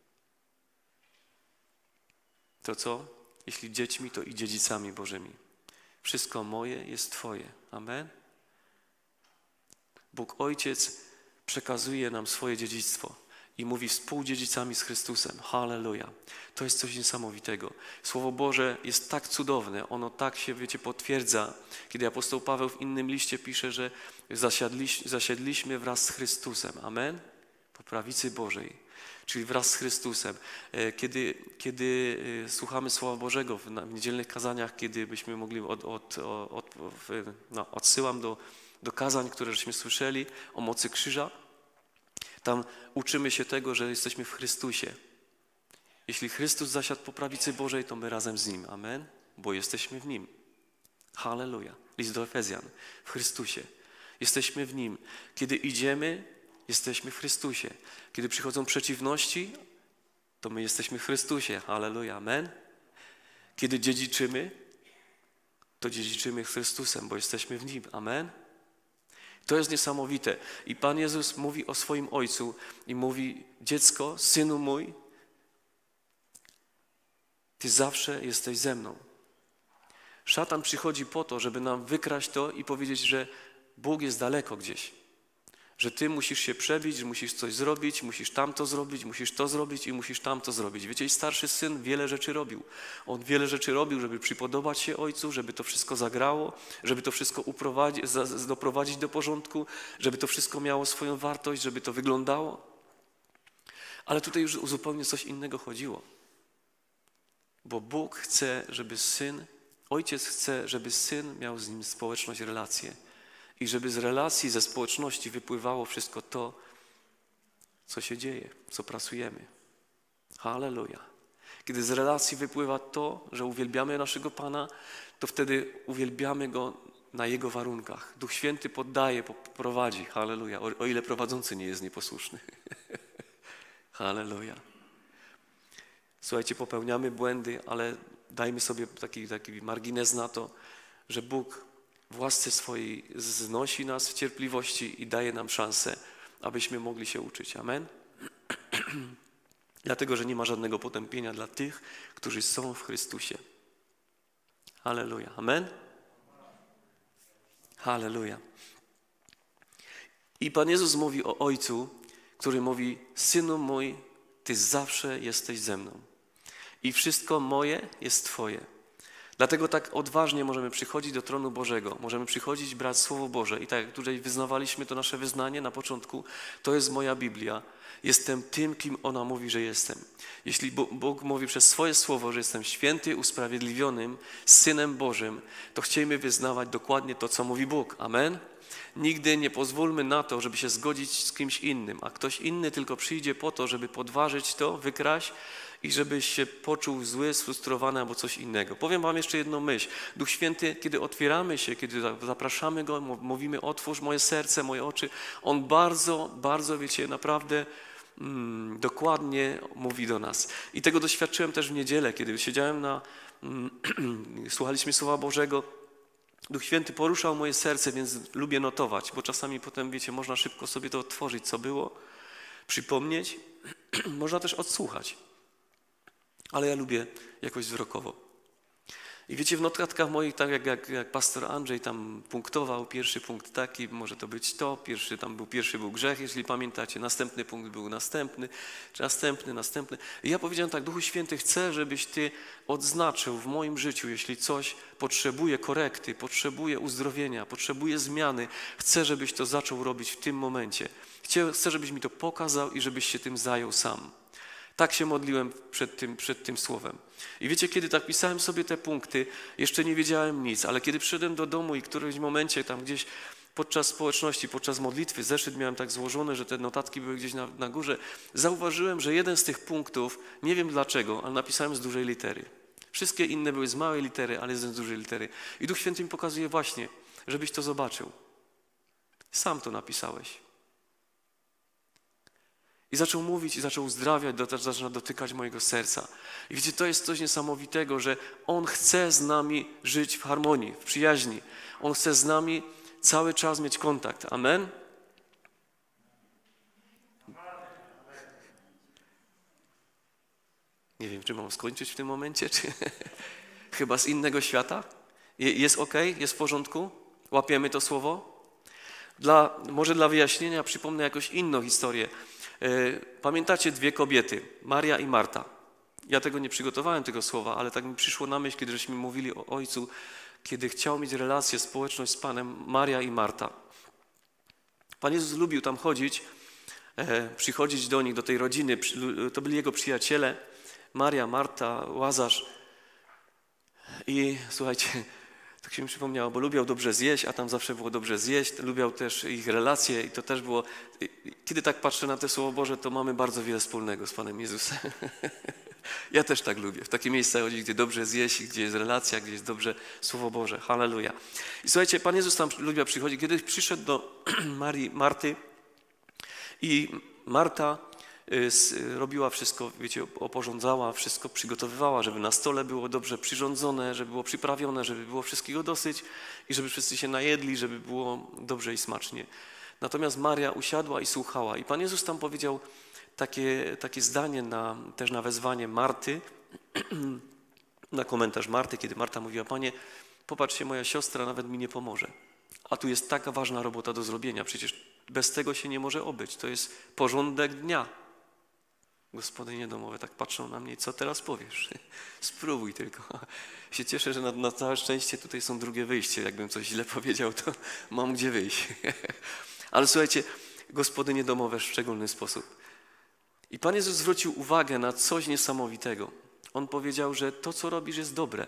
to co? Jeśli dziećmi, to i dziedzicami Bożymi. Wszystko moje jest Twoje. Amen? Bóg Ojciec przekazuje nam swoje dziedzictwo i mówi współdziedzicami z Chrystusem. Halleluja. To jest coś niesamowitego. Słowo Boże jest tak cudowne, ono tak się, wiecie, potwierdza. Kiedy apostoł Paweł w innym liście pisze, że zasiedliśmy wraz z Chrystusem. Amen? Po prawicy Bożej. Czyli wraz z Chrystusem. Kiedy słuchamy Słowa Bożego w niedzielnych kazaniach, kiedy byśmy mogli, odsyłam do kazań, które żeśmy słyszeli o mocy krzyża, tam uczymy się tego, że jesteśmy w Chrystusie. Jeśli Chrystus zasiadł po prawicy Bożej, to my razem z Nim. Amen? Bo jesteśmy w Nim. Halleluja. List do Efezjan. W Chrystusie. Jesteśmy w Nim. Kiedy idziemy, jesteśmy w Chrystusie. Kiedy przychodzą przeciwności, to my jesteśmy w Chrystusie. Halleluja. Amen? Kiedy dziedziczymy, to dziedziczymy Chrystusem, bo jesteśmy w Nim. Amen? To jest niesamowite. I Pan Jezus mówi o swoim Ojcu i mówi: dziecko, synu mój, Ty zawsze jesteś ze mną. Szatan przychodzi po to, żeby nam wykraść to i powiedzieć, że Bóg jest daleko gdzieś. Że Ty musisz się przebić, że musisz coś zrobić, musisz tamto zrobić, musisz to zrobić i musisz tamto zrobić. Wiecie, i starszy syn wiele rzeczy robił. On wiele rzeczy robił, żeby przypodobać się ojcu, żeby to wszystko zagrało, żeby to wszystko doprowadzić do porządku, żeby to wszystko miało swoją wartość, żeby to wyglądało. Ale tutaj już zupełnie coś innego chodziło. Bo Bóg chce, żeby ojciec chce, żeby syn miał z nim społeczność, relację. I żeby z relacji, ze społeczności wypływało wszystko to, co się dzieje, co pracujemy. Halleluja. Kiedy z relacji wypływa to, że uwielbiamy naszego Pana, to wtedy uwielbiamy Go na Jego warunkach. Duch Święty poddaje, prowadzi. Halleluja. O ile prowadzący nie jest nieposłuszny. Halleluja. Słuchajcie, popełniamy błędy, ale dajmy sobie taki margines na to, że Bóg w łasce swojej znosi nas w cierpliwości i daje nam szansę, abyśmy mogli się uczyć. Amen? Dlatego, że nie ma żadnego potępienia dla tych, którzy są w Chrystusie. Halleluja. Amen? Halleluja. I Pan Jezus mówi o Ojcu, który mówi: synu mój, Ty zawsze jesteś ze mną. I wszystko moje jest Twoje. Dlatego tak odważnie możemy przychodzić do tronu Bożego, możemy przychodzić, brać Słowo Boże i tak jak tutaj wyznawaliśmy to nasze wyznanie na początku, to jest moja Biblia. Jestem tym, kim ona mówi, że jestem. Jeśli Bóg mówi przez swoje Słowo, że jestem święty, usprawiedliwionym, Synem Bożym, to chciejmy wyznawać dokładnie to, co mówi Bóg. Amen? Nigdy nie pozwólmy na to, żeby się zgodzić z kimś innym, a ktoś inny tylko przyjdzie po to, żeby podważyć to, wykraść i żebyś się poczuł zły, sfrustrowany albo coś innego. Powiem wam jeszcze jedną myśl. Duch Święty, kiedy otwieramy się, kiedy zapraszamy Go, mówimy: otwórz moje serce, moje oczy, On bardzo, bardzo, wiecie, naprawdę dokładnie mówi do nas. I tego doświadczyłem też w niedzielę, kiedy siedziałem słuchaliśmy Słowa Bożego. Duch Święty poruszał moje serce, więc lubię notować, bo czasami potem, wiecie, można szybko sobie to odtworzyć, co było, przypomnieć. Można też odsłuchać, ale ja lubię jakoś wzrokowo. I wiecie, w notatkach moich, tak jak pastor Andrzej tam punktował, pierwszy punkt taki, może to być to, pierwszy był grzech, jeśli pamiętacie, następny punkt był następny, czy następny. I ja powiedziałem tak, Duchu Święty, chcę, żebyś Ty odznaczył w moim życiu, jeśli coś potrzebuje korekty, potrzebuje uzdrowienia, potrzebuje zmiany, chcę, żebyś to zaczął robić w tym momencie. Chcę, żebyś mi to pokazał i żebyś się tym zajął sam. Tak się modliłem przed tym słowem. I wiecie, kiedy tak pisałem sobie te punkty, jeszcze nie wiedziałem nic, ale kiedy przyszedłem do domu i w którymś momencie tam gdzieś podczas społeczności, podczas modlitwy, zeszyt miałem tak złożony, że te notatki były gdzieś na górze, zauważyłem, że jeden z tych punktów, nie wiem dlaczego, ale napisałem z dużej litery. Wszystkie inne były z małej litery, ale jeden z dużej litery. I Duch Święty mi pokazuje właśnie, żebyś to zobaczył. Sam to napisałeś. I zaczął mówić i zaczął uzdrawiać, zaczyna dotykać mojego serca. I wiecie, to jest coś niesamowitego, że On chce z nami żyć w harmonii, w przyjaźni. On chce z nami cały czas mieć kontakt. Amen? Nie wiem, czy mam skończyć w tym momencie, czy chyba z innego świata? Jest ok? Jest w porządku? Łapiemy to słowo? Może dla wyjaśnienia przypomnę jakąś inną historię. Pamiętacie dwie kobiety, Maria i Marta. Ja tego nie przygotowałem, tego słowa, ale tak mi przyszło na myśl, kiedy żeśmy mówili o Ojcu, kiedy chciał mieć relację, społeczność z Panem, Maria i Marta. Pan Jezus lubił tam chodzić, przychodzić do nich, do tej rodziny. To byli Jego przyjaciele, Maria, Marta, Łazarz. I słuchajcie, tak się mi przypomniało, bo lubiał dobrze zjeść, a tam zawsze było dobrze zjeść. Lubiał też ich relacje i to też było... Kiedy tak patrzę na te Słowo Boże, to mamy bardzo wiele wspólnego z Panem Jezusem. Ja też tak lubię. W takie miejsca chodzić, gdzie dobrze zjeść, gdzie jest relacja, gdzie jest dobrze Słowo Boże. Halleluja. I słuchajcie, Pan Jezus tam lubił przychodzić. Kiedyś przyszedł do Marty i Marta robiła wszystko, wiecie, oporządzała, wszystko przygotowywała, żeby na stole było dobrze przyrządzone, żeby było przyprawione, żeby było wszystkiego dosyć i żeby wszyscy się najedli, żeby było dobrze i smacznie. Natomiast Maria usiadła i słuchała. I Pan Jezus tam powiedział takie zdanie też na wezwanie Marty, na komentarz Marty, kiedy Marta mówiła: Panie, popatrzcie, moja siostra nawet mi nie pomoże. A tu jest taka ważna robota do zrobienia, przecież bez tego się nie może obyć. To jest porządek dnia. Gospodynie domowe tak patrzą na mnie: co teraz powiesz? Spróbuj tylko. Się cieszę, że na całe szczęście tutaj są drugie wyjście. Jakbym coś źle powiedział, to mam gdzie wyjść. Ale słuchajcie, gospodynie domowe w szczególny sposób. I Pan Jezus zwrócił uwagę na coś niesamowitego. On powiedział, że to, co robisz, jest dobre.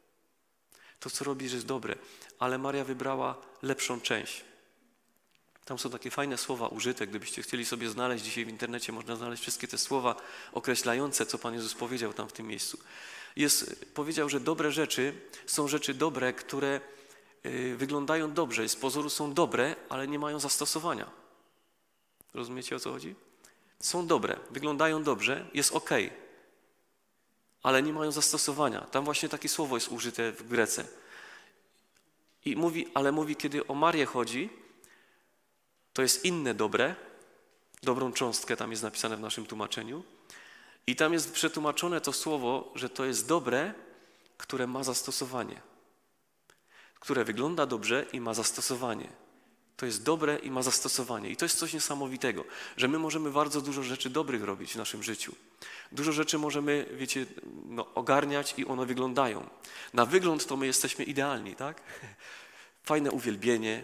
To, co robisz, jest dobre. Ale Maria wybrała lepszą część. Tam są takie fajne słowa użyte. Gdybyście chcieli sobie znaleźć, dzisiaj w internecie można znaleźć wszystkie te słowa określające, co Pan Jezus powiedział tam w tym miejscu. Powiedział, że dobre rzeczy są rzeczy dobre, które wyglądają dobrze, z pozoru są dobre, ale nie mają zastosowania. Rozumiecie, o co chodzi? Są dobre, wyglądają dobrze, jest ok, ale nie mają zastosowania. Tam właśnie takie słowo jest użyte w Grece. I mówi, kiedy o Marię chodzi, to jest inne dobre, dobrą cząstkę tam jest napisane w naszym tłumaczeniu. I tam jest przetłumaczone to słowo, że to jest dobre, które ma zastosowanie. Które wygląda dobrze i ma zastosowanie. To jest dobre i ma zastosowanie. I to jest coś niesamowitego, że my możemy bardzo dużo rzeczy dobrych robić w naszym życiu. Dużo rzeczy możemy, wiecie, ogarniać i one wyglądają. Na wygląd to my jesteśmy idealni, tak? Fajne uwielbienie,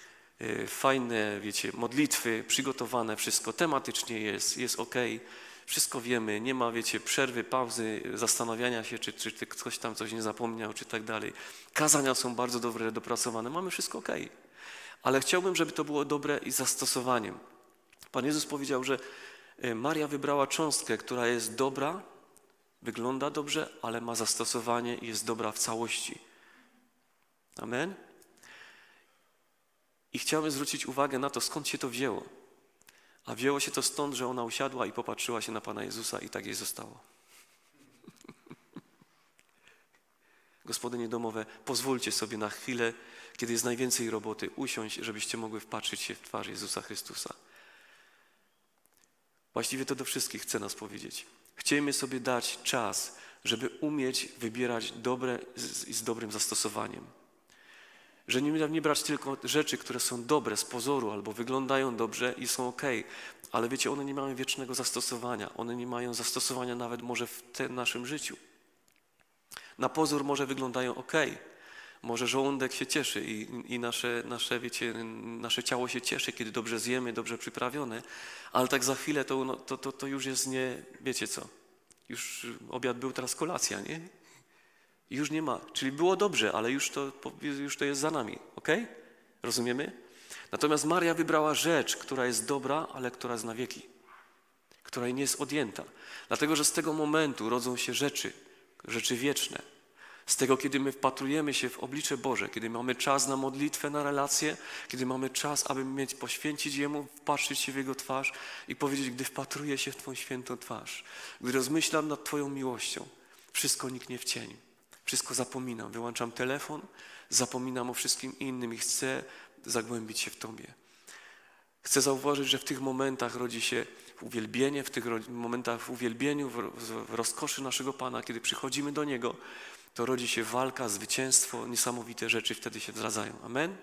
fajne, wiecie, modlitwy, przygotowane, wszystko tematycznie jest ok, wszystko wiemy, nie ma, wiecie, przerwy, pauzy, zastanawiania się, czy ktoś tam coś nie zapomniał, czy tak dalej. Kazania są bardzo dobre, dopracowane, mamy wszystko ok. Ale chciałbym, żeby to było dobre i z zastosowaniem. Pan Jezus powiedział, że Maria wybrała cząstkę, która jest dobra, wygląda dobrze, ale ma zastosowanie i jest dobra w całości. Amen? I chciałbym zwrócić uwagę na to, skąd się to wzięło. A wzięło się to stąd, że ona usiadła i popatrzyła się na Pana Jezusa i tak jej zostało. Gospodynie domowe, pozwólcie sobie na chwilę, kiedy jest najwięcej roboty, usiąść, żebyście mogły wpatrzyć się w twarz Jezusa Chrystusa. Właściwie to do wszystkich chcę nas powiedzieć. Chcielibyśmy sobie dać czas żeby umieć wybierać dobre z dobrym zastosowaniem. Że nie brać tylko rzeczy, które są dobre z pozoru albo wyglądają dobrze i są okej, ale wiecie, one nie mają wiecznego zastosowania. One nie mają zastosowania nawet może w tym naszym życiu. Na pozór może wyglądają okej. Może żołądek się cieszy i nasze ciało się cieszy, kiedy dobrze zjemy, dobrze przyprawione, ale tak za chwilę to już jest nie, wiecie co, już obiad był, teraz kolacja, nie? Już nie ma, czyli było dobrze, ale już to jest za nami, okej? Rozumiemy? Natomiast Maria wybrała rzecz, która jest dobra, ale która jest na wieki, która nie jest odjęta. Dlatego, że z tego momentu rodzą się rzeczy wieczne. Z tego, kiedy my wpatrujemy się w oblicze Boże, kiedy mamy czas na modlitwę, na relację, kiedy mamy czas, aby poświęcić Jemu, wpatrzyć się w Jego twarz i powiedzieć, gdy wpatruję się w Twoją świętą twarz, gdy rozmyślam nad Twoją miłością, wszystko niknie w cień, wszystko zapominam, wyłączam telefon, zapominam o wszystkim innym i chcę zagłębić się w Tobie. Chcę zauważyć, że w tych momentach rodzi się uwielbienie, w tych momentach w uwielbieniu, w rozkoszy naszego Pana, kiedy przychodzimy do Niego, to rodzi się walka, zwycięstwo, niesamowite rzeczy wtedy się zdradzają. Amen?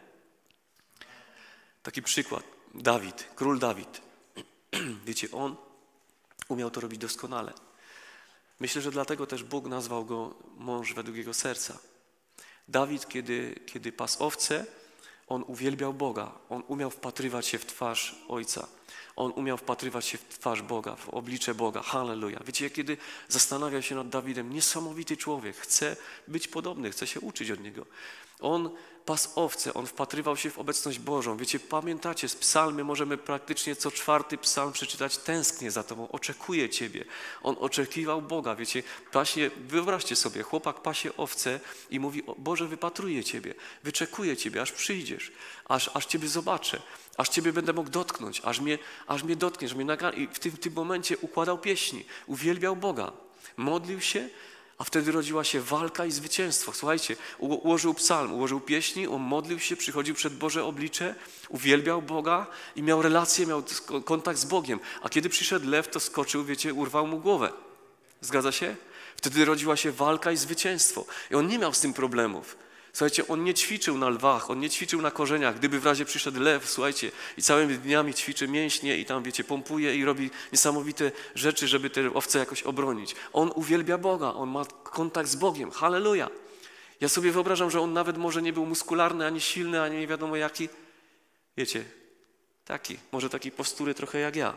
Taki przykład. Dawid, król Dawid. Wiecie, on umiał to robić doskonale. Myślę, że dlatego też Bóg nazwał go mąż według jego serca. Dawid, kiedy pasł owce, on uwielbiał Boga. On umiał wpatrywać się w twarz Ojca. On umiał wpatrywać się w twarz Boga, w oblicze Boga. Halleluja. Wiecie, kiedy zastanawiał się nad Dawidem, niesamowity człowiek, chce być podobny, chce się uczyć od niego. On pasł owce, on wpatrywał się w obecność Bożą. Wiecie, pamiętacie, z psalmy możemy praktycznie co 4. psalm przeczytać, tęsknię za Tobą, oczekuję Ciebie. On oczekiwał Boga, wiecie, wyobraźcie sobie, chłopak pasie owce i mówi, Boże, wypatruję Ciebie, wyczekuję Ciebie, aż przyjdziesz, aż Ciebie zobaczę, aż Ciebie będę mógł dotknąć, aż mnie dotkniesz, I w tym momencie układał pieśni, uwielbiał Boga, modlił się, a wtedy rodziła się walka i zwycięstwo. Słuchajcie, ułożył psalm, ułożył pieśni, on modlił się, przychodził przed Boże oblicze, uwielbiał Boga i miał relację, miał kontakt z Bogiem. A kiedy przyszedł lew, to skoczył, wiecie, urwał mu głowę. Zgadza się? Wtedy rodziła się walka i zwycięstwo. I on nie miał z tym problemów. Słuchajcie, on nie ćwiczył na lwach, on nie ćwiczył na korzeniach. Gdyby w razie przyszedł lew, słuchajcie, i całymi dniami ćwiczy mięśnie i tam, wiecie, pompuje i robi niesamowite rzeczy, żeby te owce jakoś obronić. On uwielbia Boga, on ma kontakt z Bogiem. Halleluja! Ja sobie wyobrażam, że on nawet może nie był muskularny, ani silny, ani nie wiadomo jaki. Wiecie, może takiej postury trochę jak ja.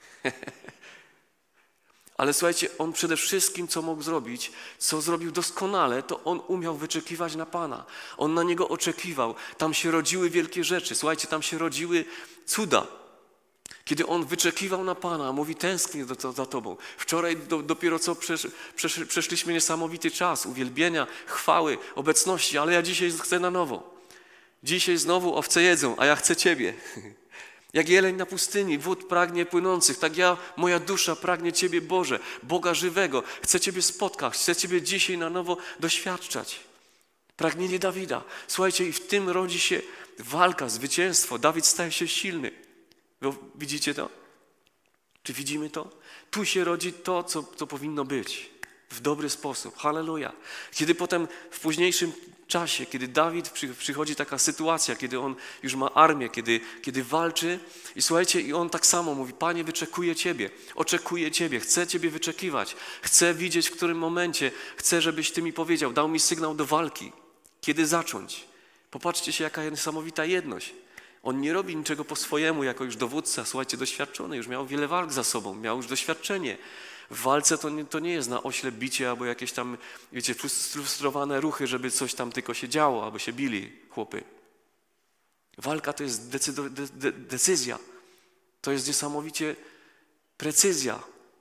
Ale słuchajcie, on przede wszystkim, co mógł zrobić, co zrobił doskonale, to on umiał wyczekiwać na Pana. On na Niego oczekiwał. Tam się rodziły wielkie rzeczy. Słuchajcie, tam się rodziły cuda. Kiedy on wyczekiwał na Pana, mówi, tęsknię za Tobą. Wczoraj dopiero co przeszliśmy niesamowity czas uwielbienia, chwały, obecności, ale ja dzisiaj chcę na nowo. Dzisiaj znowu owce jedzą, a ja chcę Ciebie. Jak jeleń na pustyni, wód pragnie płynących, tak moja dusza pragnie Ciebie, Boże, Boga żywego. Chcę Ciebie spotkać, chcę Ciebie dzisiaj na nowo doświadczać. Pragnienie Dawida. Słuchajcie, i w tym rodzi się walka, zwycięstwo. Dawid staje się silny. Widzicie to? Czy widzimy to? Tu się rodzi to, co powinno być. W dobry sposób. Halleluja. Kiedy potem w późniejszym czasie, kiedy Dawid przychodzi taka sytuacja, kiedy on już ma armię, kiedy walczy i słuchajcie, i on tak samo mówi, Panie, wyczekuję Ciebie, oczekuję Ciebie, chcę Ciebie wyczekiwać, chcę widzieć, w którym momencie, chcę, żebyś Ty mi powiedział, dał mi sygnał do walki, kiedy zacząć. Popatrzcie się, jaka niesamowita jedność. On nie robi niczego po swojemu, jako już dowódca, słuchajcie, doświadczony, już miał wiele walk za sobą, miał już doświadczenie. W walce to nie jest na oślep bicie albo jakieś tam, wiecie, frustrowane ruchy, żeby coś tam tylko się działo, albo się bili chłopy. Walka to jest decyzja. To jest niesamowicie precyzja.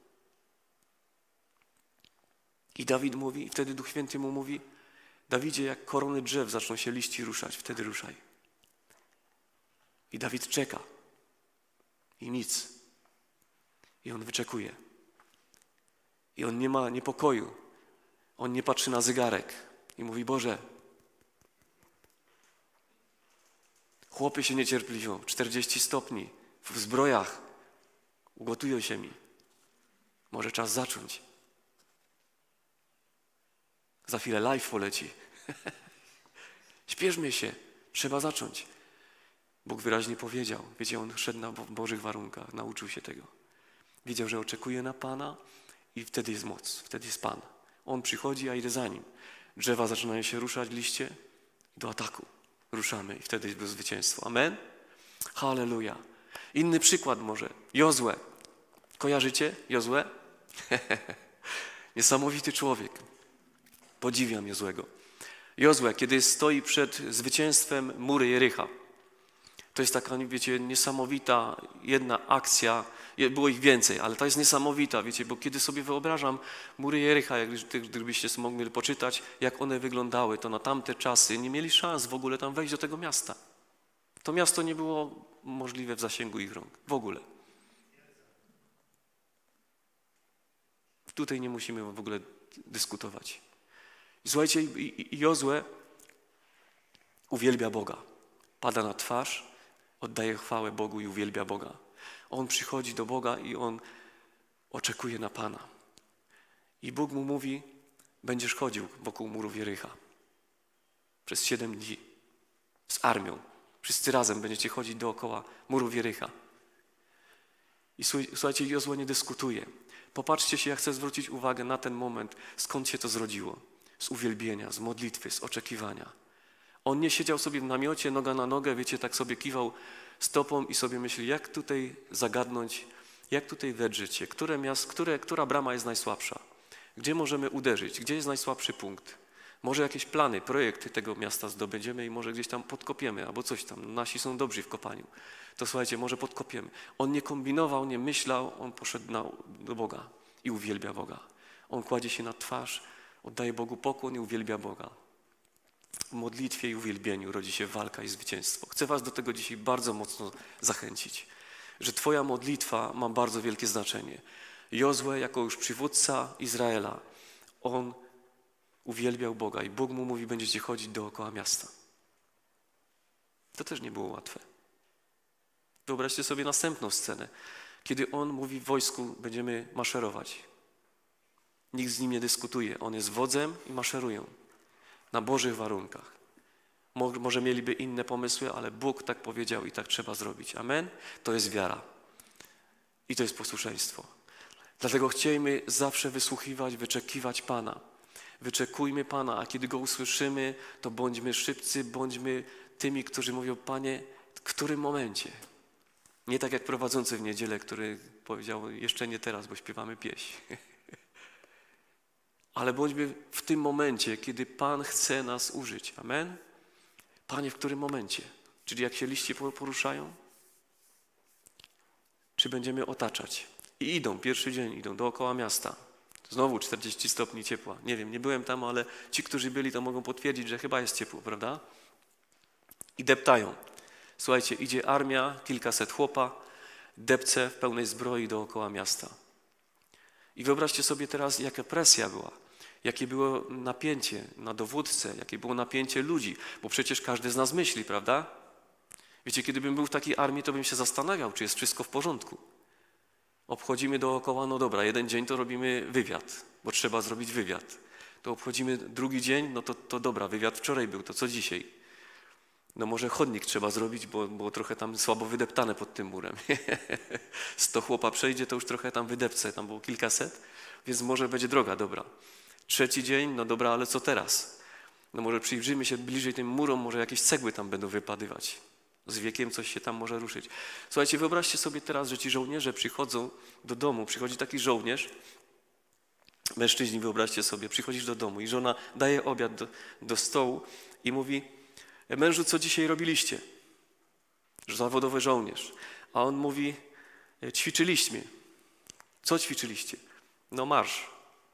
I Dawid mówi, i wtedy Duch Święty mu mówi, Dawidzie, jak korony drzew zaczną się liści ruszać, wtedy ruszaj. I Dawid czeka. I nic. I on wyczekuje. I on nie ma niepokoju. On nie patrzy na zegarek i mówi, Boże, chłopy się niecierpliwią, 40 stopni, w zbrojach, ugotują się mi. Może czas zacząć. Za chwilę live poleci. Śpieszmy się, trzeba zacząć. Bóg wyraźnie powiedział, wiecie, on szedł na Bożych warunkach, nauczył się tego. Wiedział, że oczekuje na Pana i wtedy jest moc, wtedy jest Pan. On przychodzi, a idę za nim. Drzewa zaczynają się ruszać, liście, do ataku. Ruszamy i wtedy jest zwycięstwo. Amen? Halleluja. Inny przykład może. Jozue. Kojarzycie Jozue? Niesamowity człowiek. Podziwiam Jozłego. Jozue, kiedy stoi przed zwycięstwem mury Jericha. To jest taka, wiecie, niesamowita jedna akcja. Było ich więcej, ale ta jest niesamowita, wiecie, bo kiedy sobie wyobrażam mury Jericha, gdybyście mogli poczytać, jak one wyglądały, to na tamte czasy nie mieli szans w ogóle tam wejść do tego miasta. To miasto nie było możliwe w zasięgu ich rąk. W ogóle. Tutaj nie musimy w ogóle dyskutować. I słuchajcie, Jozue uwielbia Boga. Pada na twarz, oddaje chwałę Bogu i uwielbia Boga. On przychodzi do Boga i on oczekuje na Pana. I Bóg mu mówi, będziesz chodził wokół murów Jericha. Przez 7 dni. Z armią. Wszyscy razem będziecie chodzić dookoła murów Jericha. I słuchajcie, Jozue nie dyskutuje. Popatrzcie się, ja chcę zwrócić uwagę na ten moment, skąd się to zrodziło. Z uwielbienia, z modlitwy, z oczekiwania. On nie siedział sobie w namiocie, noga na nogę, wiecie, tak sobie kiwał stopą i sobie myśli, jak tutaj zagadnąć, jak tutaj wedrzeć się, która brama jest najsłabsza, gdzie możemy uderzyć, gdzie jest najsłabszy punkt. Może jakieś plany, projekty tego miasta zdobędziemy i może gdzieś tam podkopiemy, albo coś tam. Nasi są dobrzy w kopaniu. To słuchajcie, może podkopiemy. On nie kombinował, nie myślał, on poszedł do Boga i uwielbia Boga. On kładzie się na twarz, oddaje Bogu pokłon i uwielbia Boga. W modlitwie i uwielbieniu rodzi się walka i zwycięstwo. Chcę was do tego dzisiaj bardzo mocno zachęcić, że twoja modlitwa ma bardzo wielkie znaczenie. Jozue jako już przywódca Izraela, on uwielbiał Boga i Bóg mu mówi, będziecie chodzić dookoła miasta. To też nie było łatwe. Wyobraźcie sobie następną scenę, kiedy on mówi w wojsku, będziemy maszerować. Nikt z nim nie dyskutuje. On jest wodzem i maszerują. Na Bożych warunkach. Może mieliby inne pomysły, ale Bóg tak powiedział i tak trzeba zrobić. Amen? To jest wiara. I to jest posłuszeństwo. Dlatego chciejmy zawsze wysłuchiwać, wyczekiwać Pana. Wyczekujmy Pana, a kiedy Go usłyszymy, to bądźmy szybcy, bądźmy tymi, którzy mówią, Panie, w którym momencie? Nie tak jak prowadzący w niedzielę, który powiedział, jeszcze nie teraz, bo śpiewamy pieśń. Ale bądźmy w tym momencie, kiedy Pan chce nas użyć. Amen? Panie, w którym momencie? Czyli jak się liście poruszają? Czy będziemy otaczać? I idą, pierwszy dzień idą dookoła miasta. Znowu 40 stopni ciepła. Nie wiem, nie byłem tam, ale ci, którzy byli, to mogą potwierdzić, że chyba jest ciepło, prawda? I deptają. Słuchajcie, idzie armia, kilkaset chłopa, depce w pełnej zbroi dookoła miasta. I wyobraźcie sobie teraz, jaka presja była. Jakie było napięcie na dowódcę, jakie było napięcie ludzi, bo przecież każdy z nas myśli, prawda? Wiecie, kiedy bym był w takiej armii, to bym się zastanawiał, czy jest wszystko w porządku. Obchodzimy dookoła, no dobra, jeden dzień to robimy wywiad, bo trzeba zrobić wywiad. To obchodzimy drugi dzień, no to dobra, wywiad wczoraj był, to co dzisiaj? No może chodnik trzeba zrobić, bo było trochę tam słabo wydeptane pod tym murem. 100 chłopa przejdzie, to już trochę tam wydepce, tam było kilkaset, więc może będzie droga dobra. Trzeci dzień, no dobra, ale co teraz? No może przyjrzyjmy się bliżej tym murom, może jakieś cegły tam będą wypadywać. Z wiekiem coś się tam może ruszyć. Słuchajcie, wyobraźcie sobie teraz, że ci żołnierze przychodzą do domu, przychodzi taki żołnierz, mężczyźni, wyobraźcie sobie, przychodzisz do domu i żona daje obiad do stołu i mówi, mężu, co dzisiaj robiliście? Zawodowy żołnierz. A on mówi, ćwiczyliśmy. Co ćwiczyliście? No marsz.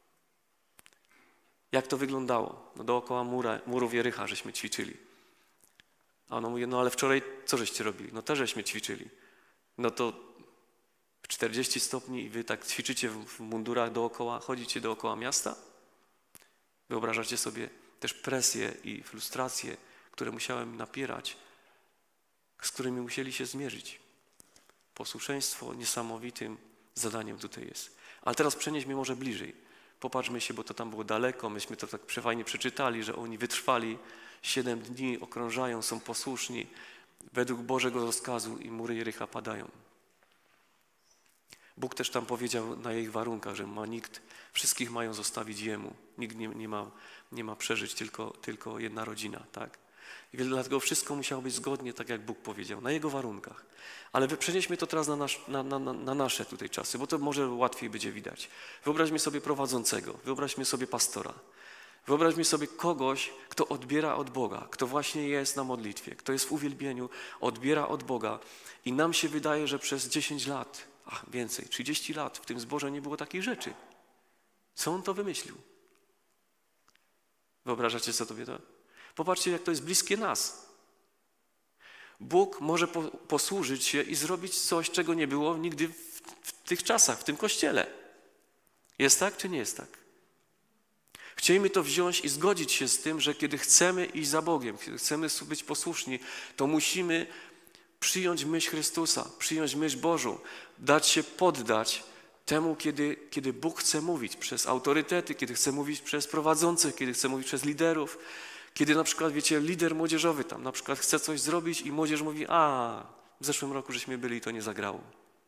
Jak to wyglądało? No dookoła murów Jericha żeśmy ćwiczyli. A ona mówi, no ale wczoraj co żeście robili? No też żeśmy ćwiczyli. No to 40 stopni i wy tak ćwiczycie w mundurach dookoła, chodzicie dookoła miasta? Wyobrażacie sobie też presję i frustrację, które musiałem napierać, z którymi musieli się zmierzyć. Posłuszeństwo niesamowitym zadaniem tutaj jest. Ale teraz przenieśmy może bliżej. Popatrzmy się, bo to tam było daleko, myśmy to tak fajnie przeczytali, że oni wytrwali 7 dni, okrążają, są posłuszni według Bożego rozkazu i mury Jericha padają. Bóg też tam powiedział na ich warunkach, że wszystkich mają zostawić Jemu. Nikt nie ma przeżyć, tylko jedna rodzina, tak? I dlatego wszystko musiało być zgodnie, tak jak Bóg powiedział, na Jego warunkach. Ale przenieśmy to teraz na nasze tutaj czasy, bo to może łatwiej będzie widać. Wyobraźmy sobie prowadzącego, wyobraźmy sobie pastora. Wyobraźmy sobie kogoś, kto odbiera od Boga, kto właśnie jest na modlitwie, kto jest w uwielbieniu, odbiera od Boga i nam się wydaje, że przez 10 lat, więcej, 30 lat w tym zborze nie było takich rzeczy. Co on to wymyślił? Wyobrażacie sobie to? Popatrzcie, jak to jest bliskie nas. Bóg może posłużyć się i zrobić coś, czego nie było nigdy w tych czasach, w tym kościele. Jest tak, czy nie jest tak? Chcielibyśmy to wziąć i zgodzić się z tym, że kiedy chcemy iść za Bogiem, kiedy chcemy być posłuszni, to musimy przyjąć myśl Chrystusa, przyjąć myśl Bożą, dać się poddać temu, kiedy Bóg chce mówić przez autorytety, kiedy chce mówić przez prowadzących, kiedy chce mówić przez liderów, kiedy na przykład, wiecie, lider młodzieżowy tam na przykład chce coś zrobić i młodzież mówi, w zeszłym roku żeśmy byli i to nie zagrało.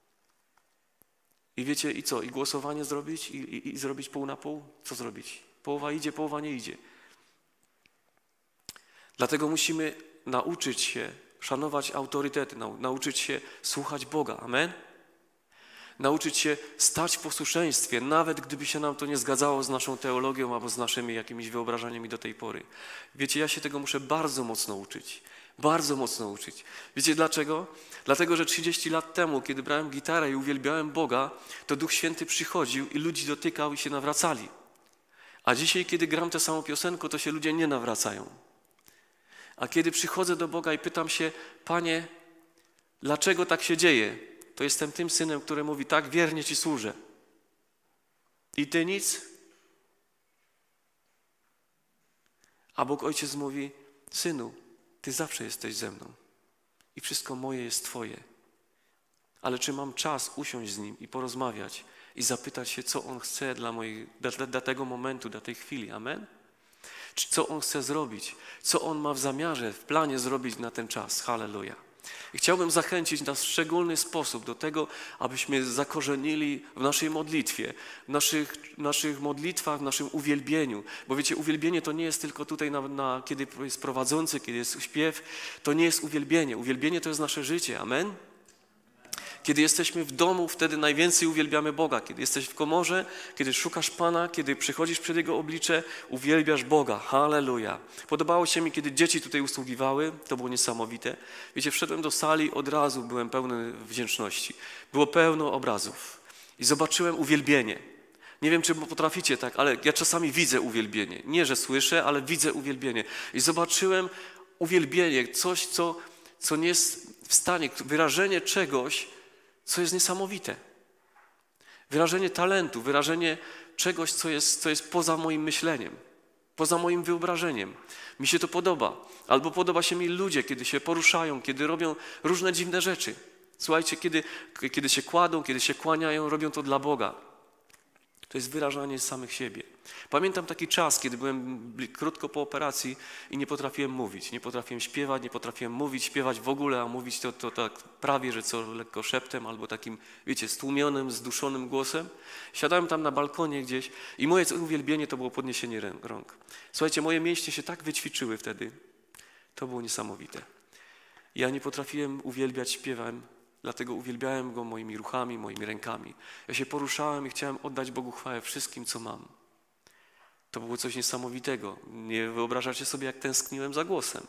I wiecie, i co? I głosowanie zrobić? I zrobić pół na pół? Co zrobić? Połowa idzie, połowa nie idzie. Dlatego musimy nauczyć się szanować autorytety, nauczyć się słuchać Boga. Amen? Nauczyć się stać w posłuszeństwie, nawet gdyby się nam to nie zgadzało z naszą teologią albo z naszymi jakimiś wyobrażeniami do tej pory. Wiecie, ja się tego muszę bardzo mocno uczyć. Bardzo mocno uczyć. Wiecie dlaczego? Dlatego, że 30 lat temu, kiedy brałem gitarę i uwielbiałem Boga, to Duch Święty przychodził i ludzi dotykał i się nawracali. A dzisiaj, kiedy gram tę samą piosenkę, to się ludzie nie nawracają. A kiedy przychodzę do Boga i pytam się, Panie, dlaczego tak się dzieje? To jestem tym synem, który mówi, tak, wiernie Ci służę. I Ty nic? A Bóg Ojciec mówi, synu, Ty zawsze jesteś ze mną i wszystko moje jest Twoje. Ale czy mam czas usiąść z Nim i porozmawiać i zapytać się, co On chce dla tego momentu, dla tej chwili. Amen? Czy co On chce zrobić? Co On ma w zamiarze, w planie zrobić na ten czas? Halleluja. I chciałbym zachęcić nas w szczególny sposób do tego, abyśmy zakorzenili w naszej modlitwie, w naszych modlitwach, w naszym uwielbieniu. Bo wiecie, uwielbienie to nie jest tylko tutaj, kiedy jest prowadzący, kiedy jest śpiew, to nie jest uwielbienie. Uwielbienie to jest nasze życie. Amen? Kiedy jesteśmy w domu, wtedy najwięcej uwielbiamy Boga. Kiedy jesteś w komorze, kiedy szukasz Pana, kiedy przychodzisz przed Jego oblicze, uwielbiasz Boga. Halleluja. Podobało się mi, kiedy dzieci tutaj usługiwały. To było niesamowite. Wiecie, wszedłem do sali, od razu byłem pełny wdzięczności. Było pełno obrazów. I zobaczyłem uwielbienie. Nie wiem, czy potraficie tak, ale ja czasami widzę uwielbienie. Nie, że słyszę, ale widzę uwielbienie. I zobaczyłem uwielbienie, coś, co nie jest w stanie, wyrażenie czegoś, co jest niesamowite. Wyrażenie talentu, wyrażenie czegoś, co jest poza moim myśleniem, poza moim wyobrażeniem. Mi się to podoba. Albo podoba się mi ludzie, kiedy się poruszają, kiedy robią różne dziwne rzeczy. Słuchajcie, kiedy się kładą, kiedy się kłaniają, robią to dla Boga. To jest wyrażanie samych siebie. Pamiętam taki czas, kiedy byłem krótko po operacji i nie potrafiłem mówić. Nie potrafiłem śpiewać, nie potrafiłem mówić, śpiewać w ogóle, a mówić to tak prawie, że co lekko szeptem albo takim, wiecie, stłumionym, zduszonym głosem. Siadałem tam na balkonie gdzieś i moje uwielbienie to było podniesienie rąk. Słuchajcie, moje mięśnie się tak wyćwiczyły wtedy. To było niesamowite. Ja nie potrafiłem uwielbiać śpiewem, dlatego uwielbiałem Go moimi ruchami, moimi rękami. Ja się poruszałem i chciałem oddać Bogu chwałę wszystkim, co mam. To było coś niesamowitego. Nie wyobrażacie sobie, jak tęskniłem za głosem.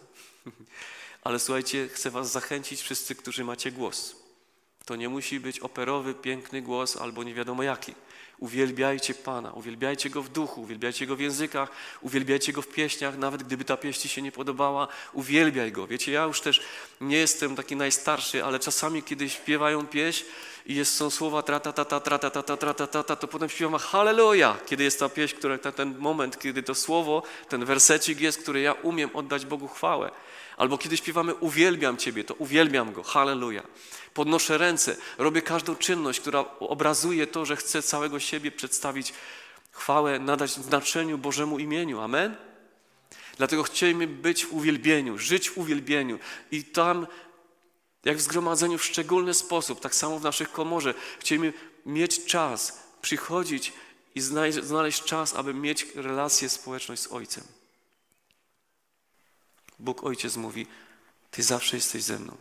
Ale słuchajcie, chcę was zachęcić, wszyscy, którzy macie głos. To nie musi być operowy, piękny głos albo nie wiadomo jaki. Uwielbiajcie Pana, uwielbiajcie Go w duchu, uwielbiajcie Go w językach, uwielbiajcie Go w pieśniach, nawet gdyby ta pieśń ci się nie podobała, uwielbiaj Go. Wiecie, ja już też nie jestem taki najstarszy, ale czasami, kiedy śpiewają pieśń i są słowa tra-ta-ta-ta, tra-ta-ta-ta, tra-ta-ta-ta, to potem śpiewam halleluja, kiedy jest ta pieśń, ten moment, kiedy to słowo, ten wersecik jest, który ja umiem oddać Bogu chwałę. Albo kiedy śpiewamy uwielbiam Ciebie, to uwielbiam Go, halleluja. Podnoszę ręce, robię każdą czynność, która obrazuje to, że chcę całego siebie przedstawić Chwałę nadać w znaczeniu Bożemu imieniu. Amen? Dlatego chcemy być w uwielbieniu, żyć w uwielbieniu. I tam, jak w zgromadzeniu w szczególny sposób, tak samo w naszych komorze, chcemy mieć czas, przychodzić i znaleźć czas, aby mieć relację, społeczność z Ojcem. Bóg Ojciec mówi, Ty zawsze jesteś ze mną.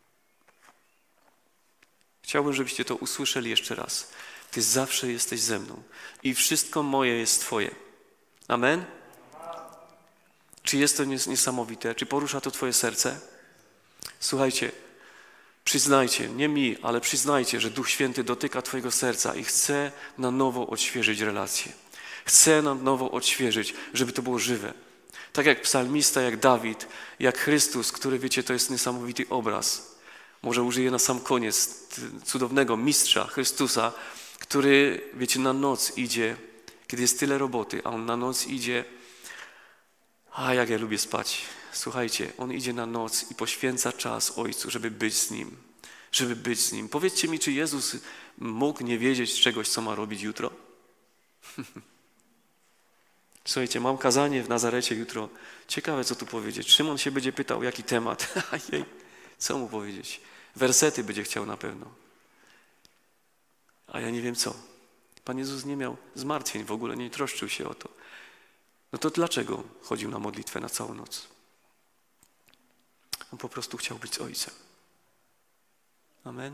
Chciałbym, żebyście to usłyszeli jeszcze raz. Ty zawsze jesteś ze mną i wszystko moje jest Twoje. Amen? Czy jest to niesamowite? Czy porusza to Twoje serce? Słuchajcie, przyznajcie, nie mi, ale przyznajcie, że Duch Święty dotyka Twojego serca i chce na nowo odświeżyć relacje. Chce na nowo odświeżyć, żeby to było żywe. Tak jak psalmista, jak Dawid, jak Chrystus, który, wiecie, to jest niesamowity obraz. Może użyję na sam koniec cudownego mistrza Chrystusa, który, wiecie, na noc idzie, kiedy jest tyle roboty, a on na noc idzie. A jak ja lubię spać. Słuchajcie, on idzie na noc i poświęca czas Ojcu, żeby być z Nim. Żeby być z Nim. Powiedzcie mi, czy Jezus mógł nie wiedzieć czegoś, co ma robić jutro? Słuchajcie, mam kazanie w Nazarecie jutro. Ciekawe, co tu powiedzieć. Szymon się będzie pytał, jaki temat. Jej, co mu powiedzieć? Wersety będzie chciał na pewno. A ja nie wiem co. Pan Jezus nie miał zmartwień, w ogóle nie troszczył się o to. No to dlaczego chodził na modlitwę na całą noc? On po prostu chciał być z Ojcem. Amen?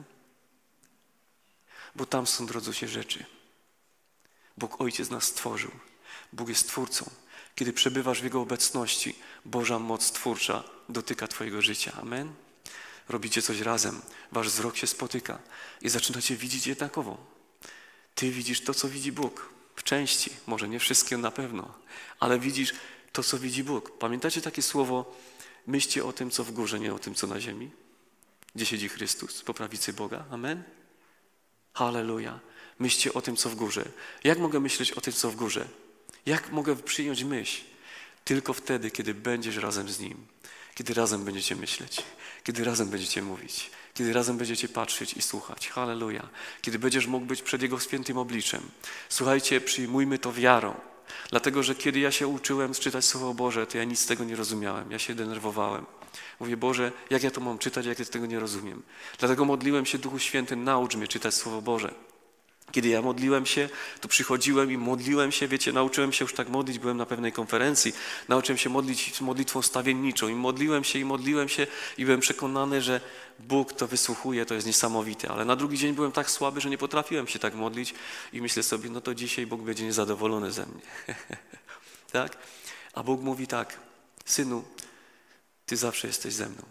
Bo tam są, drodzy się, rzeczy. Bóg Ojciec nas stworzył. Bóg jest Twórcą. Kiedy przebywasz w Jego obecności, Boża moc twórcza dotyka Twojego życia. Amen? Robicie coś razem, wasz wzrok się spotyka i zaczynacie widzieć jednakowo. Ty widzisz to, co widzi Bóg. W części, może nie wszystkie na pewno, ale widzisz to, co widzi Bóg. Pamiętacie takie słowo, myślcie o tym, co w górze, nie o tym, co na ziemi? Gdzie siedzi Chrystus, po prawicy Boga. Amen? Halleluja. Myślcie o tym, co w górze. Jak mogę myśleć o tym, co w górze? Jak mogę przyjąć myśl? Tylko wtedy, kiedy będziesz razem z Nim. Kiedy razem będziecie myśleć. Kiedy razem będziecie mówić. Kiedy razem będziecie patrzeć i słuchać. Halleluja. Kiedy będziesz mógł być przed Jego świętym obliczem. Słuchajcie, przyjmujmy to wiarą. Dlatego, że kiedy ja się uczyłem czytać Słowo Boże, to ja nic z tego nie rozumiałem. Ja się denerwowałem. Mówię, Boże, jak ja to mam czytać, jak ja tego nie rozumiem. Dlatego modliłem się, Duchu Święty, naucz mnie czytać Słowo Boże. Kiedy ja modliłem się, to przychodziłem i modliłem się, wiecie, nauczyłem się już tak modlić, byłem na pewnej konferencji, nauczyłem się modlić modlitwą stawienniczą i modliłem się i byłem przekonany, że Bóg to wysłuchuje, to jest niesamowite, ale na drugi dzień byłem tak słaby, że nie potrafiłem się tak modlić i myślę sobie, no to dzisiaj Bóg będzie niezadowolony ze mnie. Tak? A Bóg mówi tak, synu, Ty zawsze jesteś ze mną.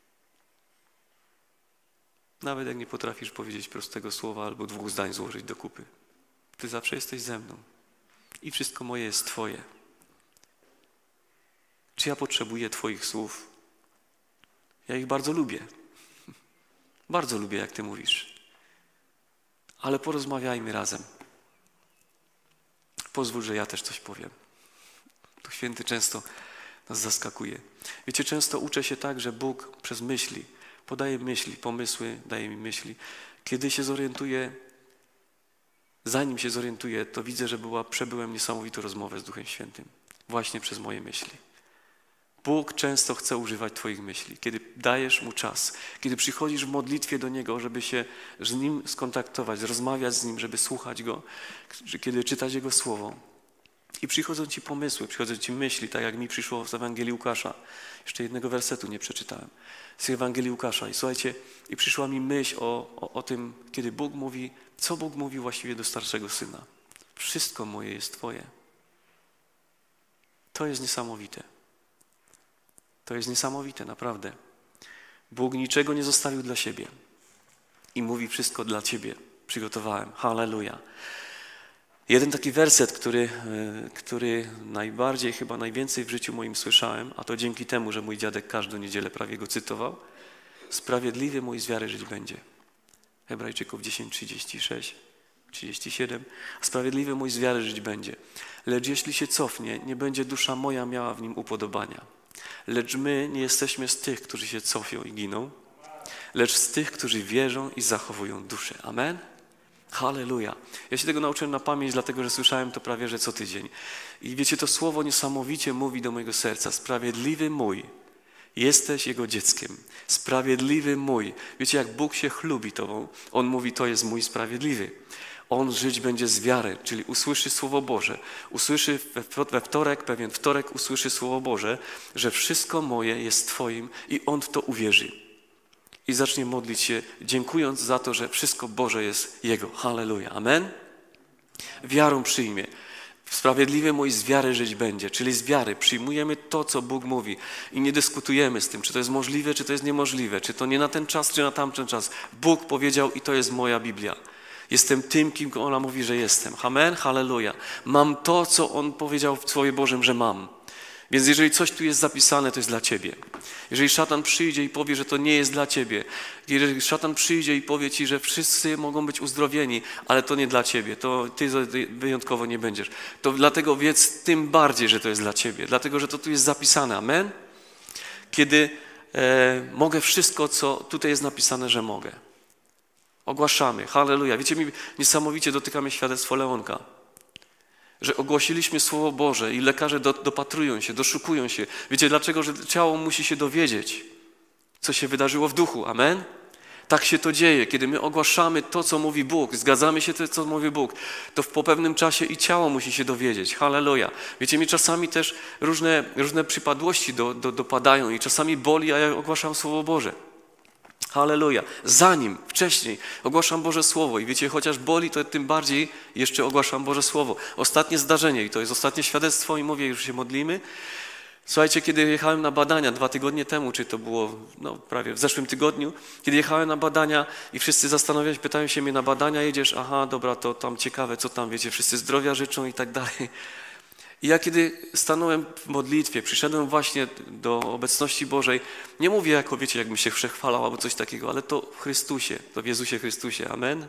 Nawet jak nie potrafisz powiedzieć prostego słowa albo 2 zdań złożyć do kupy. Ty zawsze jesteś ze mną. I wszystko moje jest Twoje. Czy ja potrzebuję Twoich słów? Ja ich bardzo lubię. Bardzo lubię, jak Ty mówisz. Ale porozmawiajmy razem. Pozwól, że ja też coś powiem. Duch Święty często nas zaskakuje. Wiecie, często uczę się tak, że Bóg przez myśli podaje myśli, pomysły, daje mi myśli. Kiedy się zorientuję, zanim się zorientuję, to widzę, że przebyłem niesamowitą rozmowę z Duchem Świętym. Właśnie przez moje myśli. Bóg często chce używać Twoich myśli. Kiedy dajesz Mu czas, kiedy przychodzisz w modlitwie do Niego, żeby się z Nim skontaktować, rozmawiać z Nim, żeby słuchać Go, kiedy czytać Jego Słowo. I przychodzą Ci pomysły, przychodzą Ci myśli, tak jak mi przyszło z Ewangelii Łukasza. Jeszcze jednego wersetu nie przeczytałem. Z Ewangelii Łukasza. I słuchajcie, i przyszła mi myśl o tym, kiedy Bóg mówi, co Bóg mówi właściwie do starszego syna. Wszystko moje jest Twoje. To jest niesamowite. To jest niesamowite, naprawdę. Bóg niczego nie zostawił dla siebie. I mówi, wszystko dla Ciebie przygotowałem. Halleluja. Jeden taki werset, który najbardziej, chyba najwięcej w życiu moim słyszałem, a to dzięki temu, że mój dziadek każdą niedzielę prawie go cytował. Sprawiedliwy mój z wiary żyć będzie. Hebrajczyków 10:36, 37. Sprawiedliwy mój z wiary żyć będzie. Lecz jeśli się cofnie, nie będzie dusza moja miała w nim upodobania. Lecz my nie jesteśmy z tych, którzy się cofią i giną, lecz z tych, którzy wierzą i zachowują duszę. Amen? Halleluja. Ja się tego nauczyłem na pamięć, dlatego że słyszałem to prawie że co tydzień. I wiecie, to słowo niesamowicie mówi do mojego serca. Sprawiedliwy mój, jesteś Jego dzieckiem. Sprawiedliwy mój. Wiecie, jak Bóg się chlubi tobą, On mówi, to jest mój sprawiedliwy. On żyć będzie z wiary, czyli usłyszy Słowo Boże. Usłyszy we wtorek, pewien wtorek usłyszy Słowo Boże, że wszystko moje jest Twoim i on w to uwierzy. I zacznie modlić się, dziękując za to, że wszystko Boże jest Jego. Halleluja. Amen? Wiarą przyjmie. Sprawiedliwy mój z wiary żyć będzie, czyli z wiary przyjmujemy to, co Bóg mówi i nie dyskutujemy z tym, czy to jest możliwe, czy to jest niemożliwe, czy to nie na ten czas, czy na tamten czas. Bóg powiedział i to jest moja Biblia. Jestem tym, kim ona mówi, że jestem. Amen? Halleluja. Mam to, co On powiedział w Słowie Bożym, że mam. Więc jeżeli coś tu jest zapisane, to jest dla ciebie. Jeżeli szatan przyjdzie i powie, że to nie jest dla ciebie, jeżeli szatan przyjdzie i powie ci, że wszyscy mogą być uzdrowieni, ale to nie dla ciebie, to ty wyjątkowo nie będziesz, to dlatego wiedz tym bardziej, że to jest dla ciebie, dlatego że to tu jest zapisane. Amen? Kiedy mogę wszystko, co tutaj jest napisane, że mogę. Ogłaszamy. Halleluja. Wiecie, mi niesamowicie dotyka mnie świadectwo Leonka. Że ogłosiliśmy Słowo Boże i lekarze dopatrują się, doszukują się. Wiecie dlaczego? Że ciało musi się dowiedzieć, co się wydarzyło w duchu. Amen? Tak się to dzieje. Kiedy my ogłaszamy to, co mówi Bóg, zgadzamy się to, co mówi Bóg, to po pewnym czasie i ciało musi się dowiedzieć. Halleluja. Wiecie, mi czasami też różne przypadłości dopadają i czasami boli, a ja ogłaszam Słowo Boże. Halleluja. Zanim, wcześniej ogłaszam Boże Słowo i wiecie, chociaż boli, to tym bardziej jeszcze ogłaszam Boże Słowo. Ostatnie zdarzenie i to jest ostatnie świadectwo i mówię, już się modlimy. Słuchajcie, kiedy jechałem na badania 2 tygodnie temu, czy to było prawie w zeszłym tygodniu, kiedy jechałem na badania i wszyscy zastanawiają się, pytają się mnie na badania, jedziesz, aha, dobra, to tam ciekawe, co tam, wiecie, wszyscy zdrowia życzą i tak dalej. I ja kiedy stanąłem w modlitwie, przyszedłem właśnie do obecności Bożej, nie mówię jako, wiecie, jakbym się przechwalał albo coś takiego, ale to w Chrystusie, to w Jezusie Chrystusie. Amen?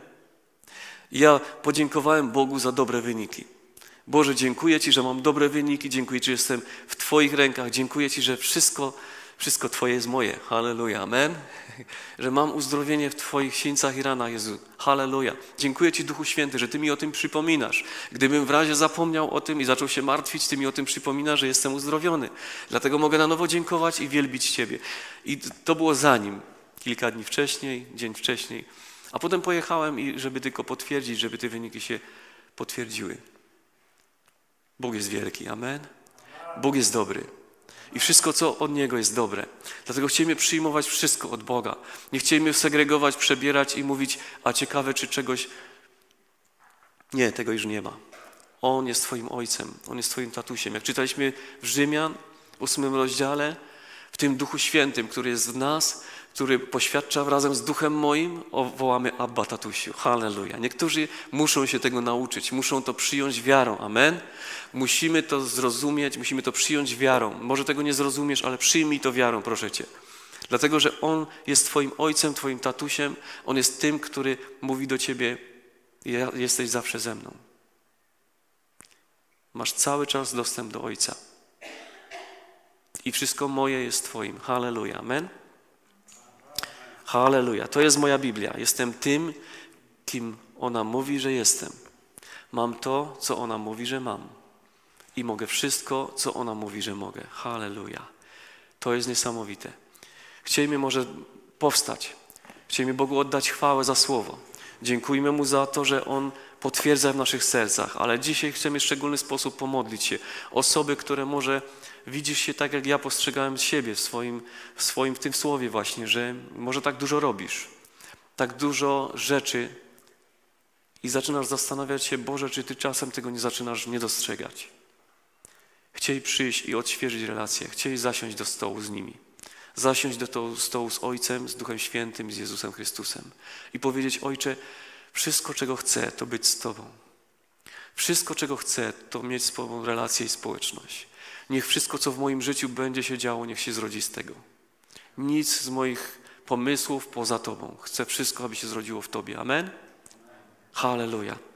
I ja podziękowałem Bogu za dobre wyniki. Boże, dziękuję Ci, że mam dobre wyniki, dziękuję Ci, że jestem w Twoich rękach, dziękuję Ci, że wszystko Twoje jest moje. Halleluja. Amen? Że mam uzdrowienie w Twoich sińcach i ranach, Jezu. Halleluja. Dziękuję Ci, Duchu Święty, że Ty mi o tym przypominasz. Gdybym w razie zapomniał o tym i zaczął się martwić, Ty mi o tym przypominasz, że jestem uzdrowiony. Dlatego mogę na nowo dziękować i wielbić Ciebie. I to było zanim, kilka dni wcześniej, dzień wcześniej. A potem pojechałem, żeby tylko potwierdzić, żeby te wyniki się potwierdziły. Bóg jest wielki. Amen? Bóg jest dobry. I wszystko, co od Niego jest dobre. Dlatego chcemy przyjmować wszystko od Boga. Nie chcemy segregować, przebierać i mówić, a ciekawe, czy czegoś... Nie, tego już nie ma. On jest Twoim Ojcem. On jest Twoim tatusiem. Jak czytaliśmy w Rzymian, 8 rozdziale, w tym Duchu Świętym, który jest w nas, który poświadcza razem z Duchem moim, wołamy Abba, tatusiu. Halleluja. Niektórzy muszą się tego nauczyć, muszą to przyjąć wiarą. Amen? Musimy to zrozumieć, musimy to przyjąć wiarą. Może tego nie zrozumiesz, ale przyjmij to wiarą, proszę Cię. Dlatego, że On jest Twoim Ojcem, Twoim tatusiem. On jest tym, który mówi do Ciebie, jesteś zawsze ze mną. Masz cały czas dostęp do Ojca. I wszystko moje jest Twoim. Halleluja. Amen? Halleluja. To jest moja Biblia. Jestem tym, kim ona mówi, że jestem. Mam to, co ona mówi, że mam. I mogę wszystko, co ona mówi, że mogę. Halleluja. To jest niesamowite. Chcielibyśmy może powstać. Chcielibyśmy Bogu oddać chwałę za słowo. Dziękujmy Mu za to, że On potwierdza w naszych sercach. Ale dzisiaj chcemy w szczególny sposób pomodlić się. Osoby, które może widzisz się tak, jak ja postrzegałem siebie w tym słowie właśnie, że może tak dużo robisz. Tak dużo rzeczy i zaczynasz zastanawiać się, Boże, czy Ty czasem tego nie zaczynasz nie dostrzegać. Chcieli przyjść i odświeżyć relacje. Chcieli zasiąść do stołu z nimi. Zasiąść do stołu z Ojcem, z Duchem Świętym, z Jezusem Chrystusem. I powiedzieć, Ojcze, wszystko, czego chcę, to być z Tobą. Wszystko, czego chcę, to mieć z Tobą relację i społeczność. Niech wszystko, co w moim życiu będzie się działo, niech się zrodzi z tego. Nic z moich pomysłów poza Tobą. Chcę wszystko, aby się zrodziło w Tobie. Amen? Halleluja.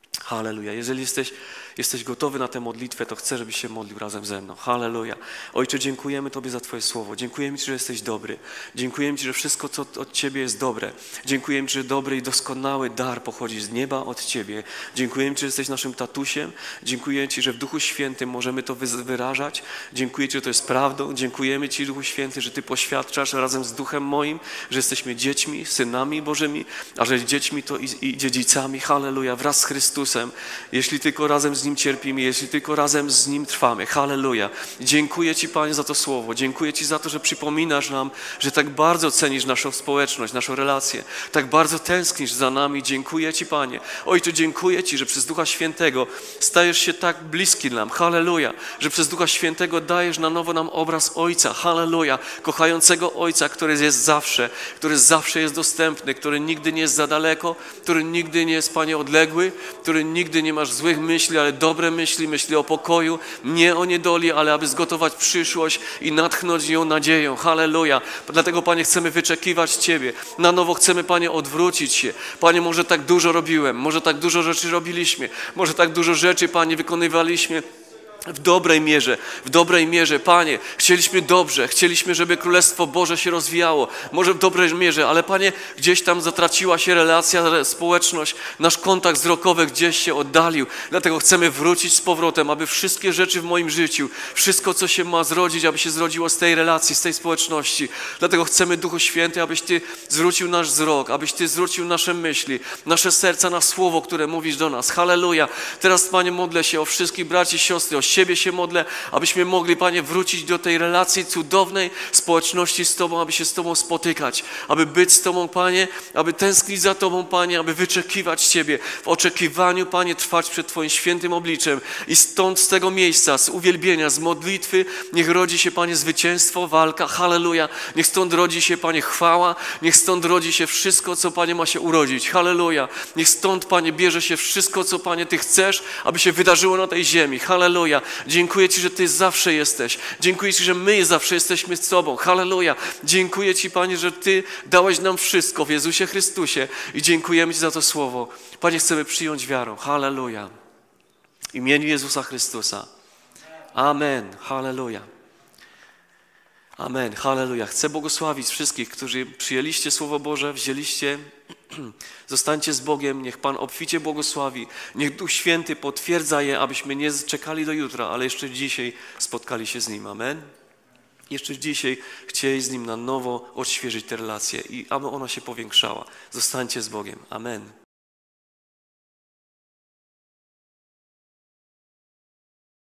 Halleluja. Jeżeli jesteś gotowy na tę modlitwę, to chcę, żebyś się modlił razem ze mną. Halleluja. Ojcze, dziękujemy Tobie za Twoje słowo. Dziękujemy Ci, że jesteś dobry. Dziękujemy Ci, że wszystko, co od Ciebie jest dobre. Dziękujemy Ci, że dobry i doskonały dar pochodzi z nieba od Ciebie. Dziękujemy Ci, że jesteś naszym tatusiem. Dziękuję Ci, że w Duchu Świętym możemy to wyrażać. Dziękuję Ci, że to jest prawdą. Dziękujemy Ci, Duchu Święty, że Ty poświadczasz razem z Duchem moim, że jesteśmy dziećmi, synami Bożymi, a że dziećmi to i dziedzicami. Halleluja. Wraz z Chrystusem. Jeśli tylko razem z Nim cierpimy, jeśli tylko razem z Nim trwamy. Halleluja. Dziękuję Ci, Panie, za to słowo. Dziękuję Ci za to, że przypominasz nam, że tak bardzo cenisz naszą społeczność, naszą relację. Tak bardzo tęsknisz za nami. Dziękuję Ci, Panie. Ojcze, dziękuję Ci, że przez Ducha Świętego stajesz się tak bliski nam. Halleluja. Że przez Ducha Świętego dajesz na nowo nam obraz Ojca. Halleluja. Kochającego Ojca, który zawsze jest dostępny, który nigdy nie jest za daleko, który nigdy nie jest, Panie, odległy, który nigdy nie masz złych myśli, ale dobre myśli, myśli o pokoju, nie o niedoli, ale aby zgotować przyszłość i natchnąć ją nadzieją. Halleluja. Dlatego, Panie, chcemy wyczekiwać Ciebie. Na nowo chcemy, Panie, odwrócić się. Panie, może tak dużo robiłem, może tak dużo rzeczy robiliśmy, może tak dużo rzeczy, Panie, wykonywaliśmy w dobrej mierze, Panie, chcieliśmy dobrze, chcieliśmy, żeby Królestwo Boże się rozwijało, może w dobrej mierze, ale Panie, gdzieś tam zatraciła się relacja, społeczność, nasz kontakt wzrokowy gdzieś się oddalił, dlatego chcemy wrócić z powrotem, aby wszystkie rzeczy w moim życiu, wszystko, co się ma zrodzić, aby się zrodziło z tej relacji, z tej społeczności, dlatego chcemy, Duchu Święty, abyś Ty zwrócił nasz wzrok, abyś Ty zwrócił nasze myśli, nasze serca na słowo, które mówisz do nas. Halleluja. Teraz, Panie, modlę się o wszystkich braci i siostry, o siebie się modlę, abyśmy mogli, Panie, wrócić do tej relacji cudownej społeczności z Tobą, aby się z Tobą spotykać, aby być z Tobą, Panie, aby tęsknić za Tobą, Panie, aby wyczekiwać Ciebie, w oczekiwaniu, Panie, trwać przed Twoim świętym obliczem i stąd, z tego miejsca, z uwielbienia, z modlitwy, niech rodzi się, Panie, zwycięstwo, walka, halleluja, niech stąd rodzi się, Panie, chwała, niech stąd rodzi się wszystko, co, Panie, ma się urodzić, halleluja, niech stąd, Panie, bierze się wszystko, co, Panie, Ty chcesz, aby się wydarzyło na tej ziemi, halleluja. Dziękuję Ci, że Ty zawsze jesteś. Dziękuję Ci, że my zawsze jesteśmy z Tobą. Halleluja. Dziękuję Ci, Panie, że Ty dałeś nam wszystko w Jezusie Chrystusie i dziękujemy Ci za to słowo. Panie, chcemy przyjąć wiarą. Halleluja. W imieniu Jezusa Chrystusa. Amen. Halleluja. Amen. Halleluja. Chcę błogosławić wszystkich, którzy przyjęliście Słowo Boże, wzięliście. Zostańcie z Bogiem, niech Pan obficie błogosławi, niech Duch Święty potwierdza je, abyśmy nie czekali do jutra, ale jeszcze dzisiaj spotkali się z Nim. Amen. Jeszcze dzisiaj chcieli z Nim na nowo odświeżyć te relacje i aby ona się powiększała. Zostańcie z Bogiem. Amen.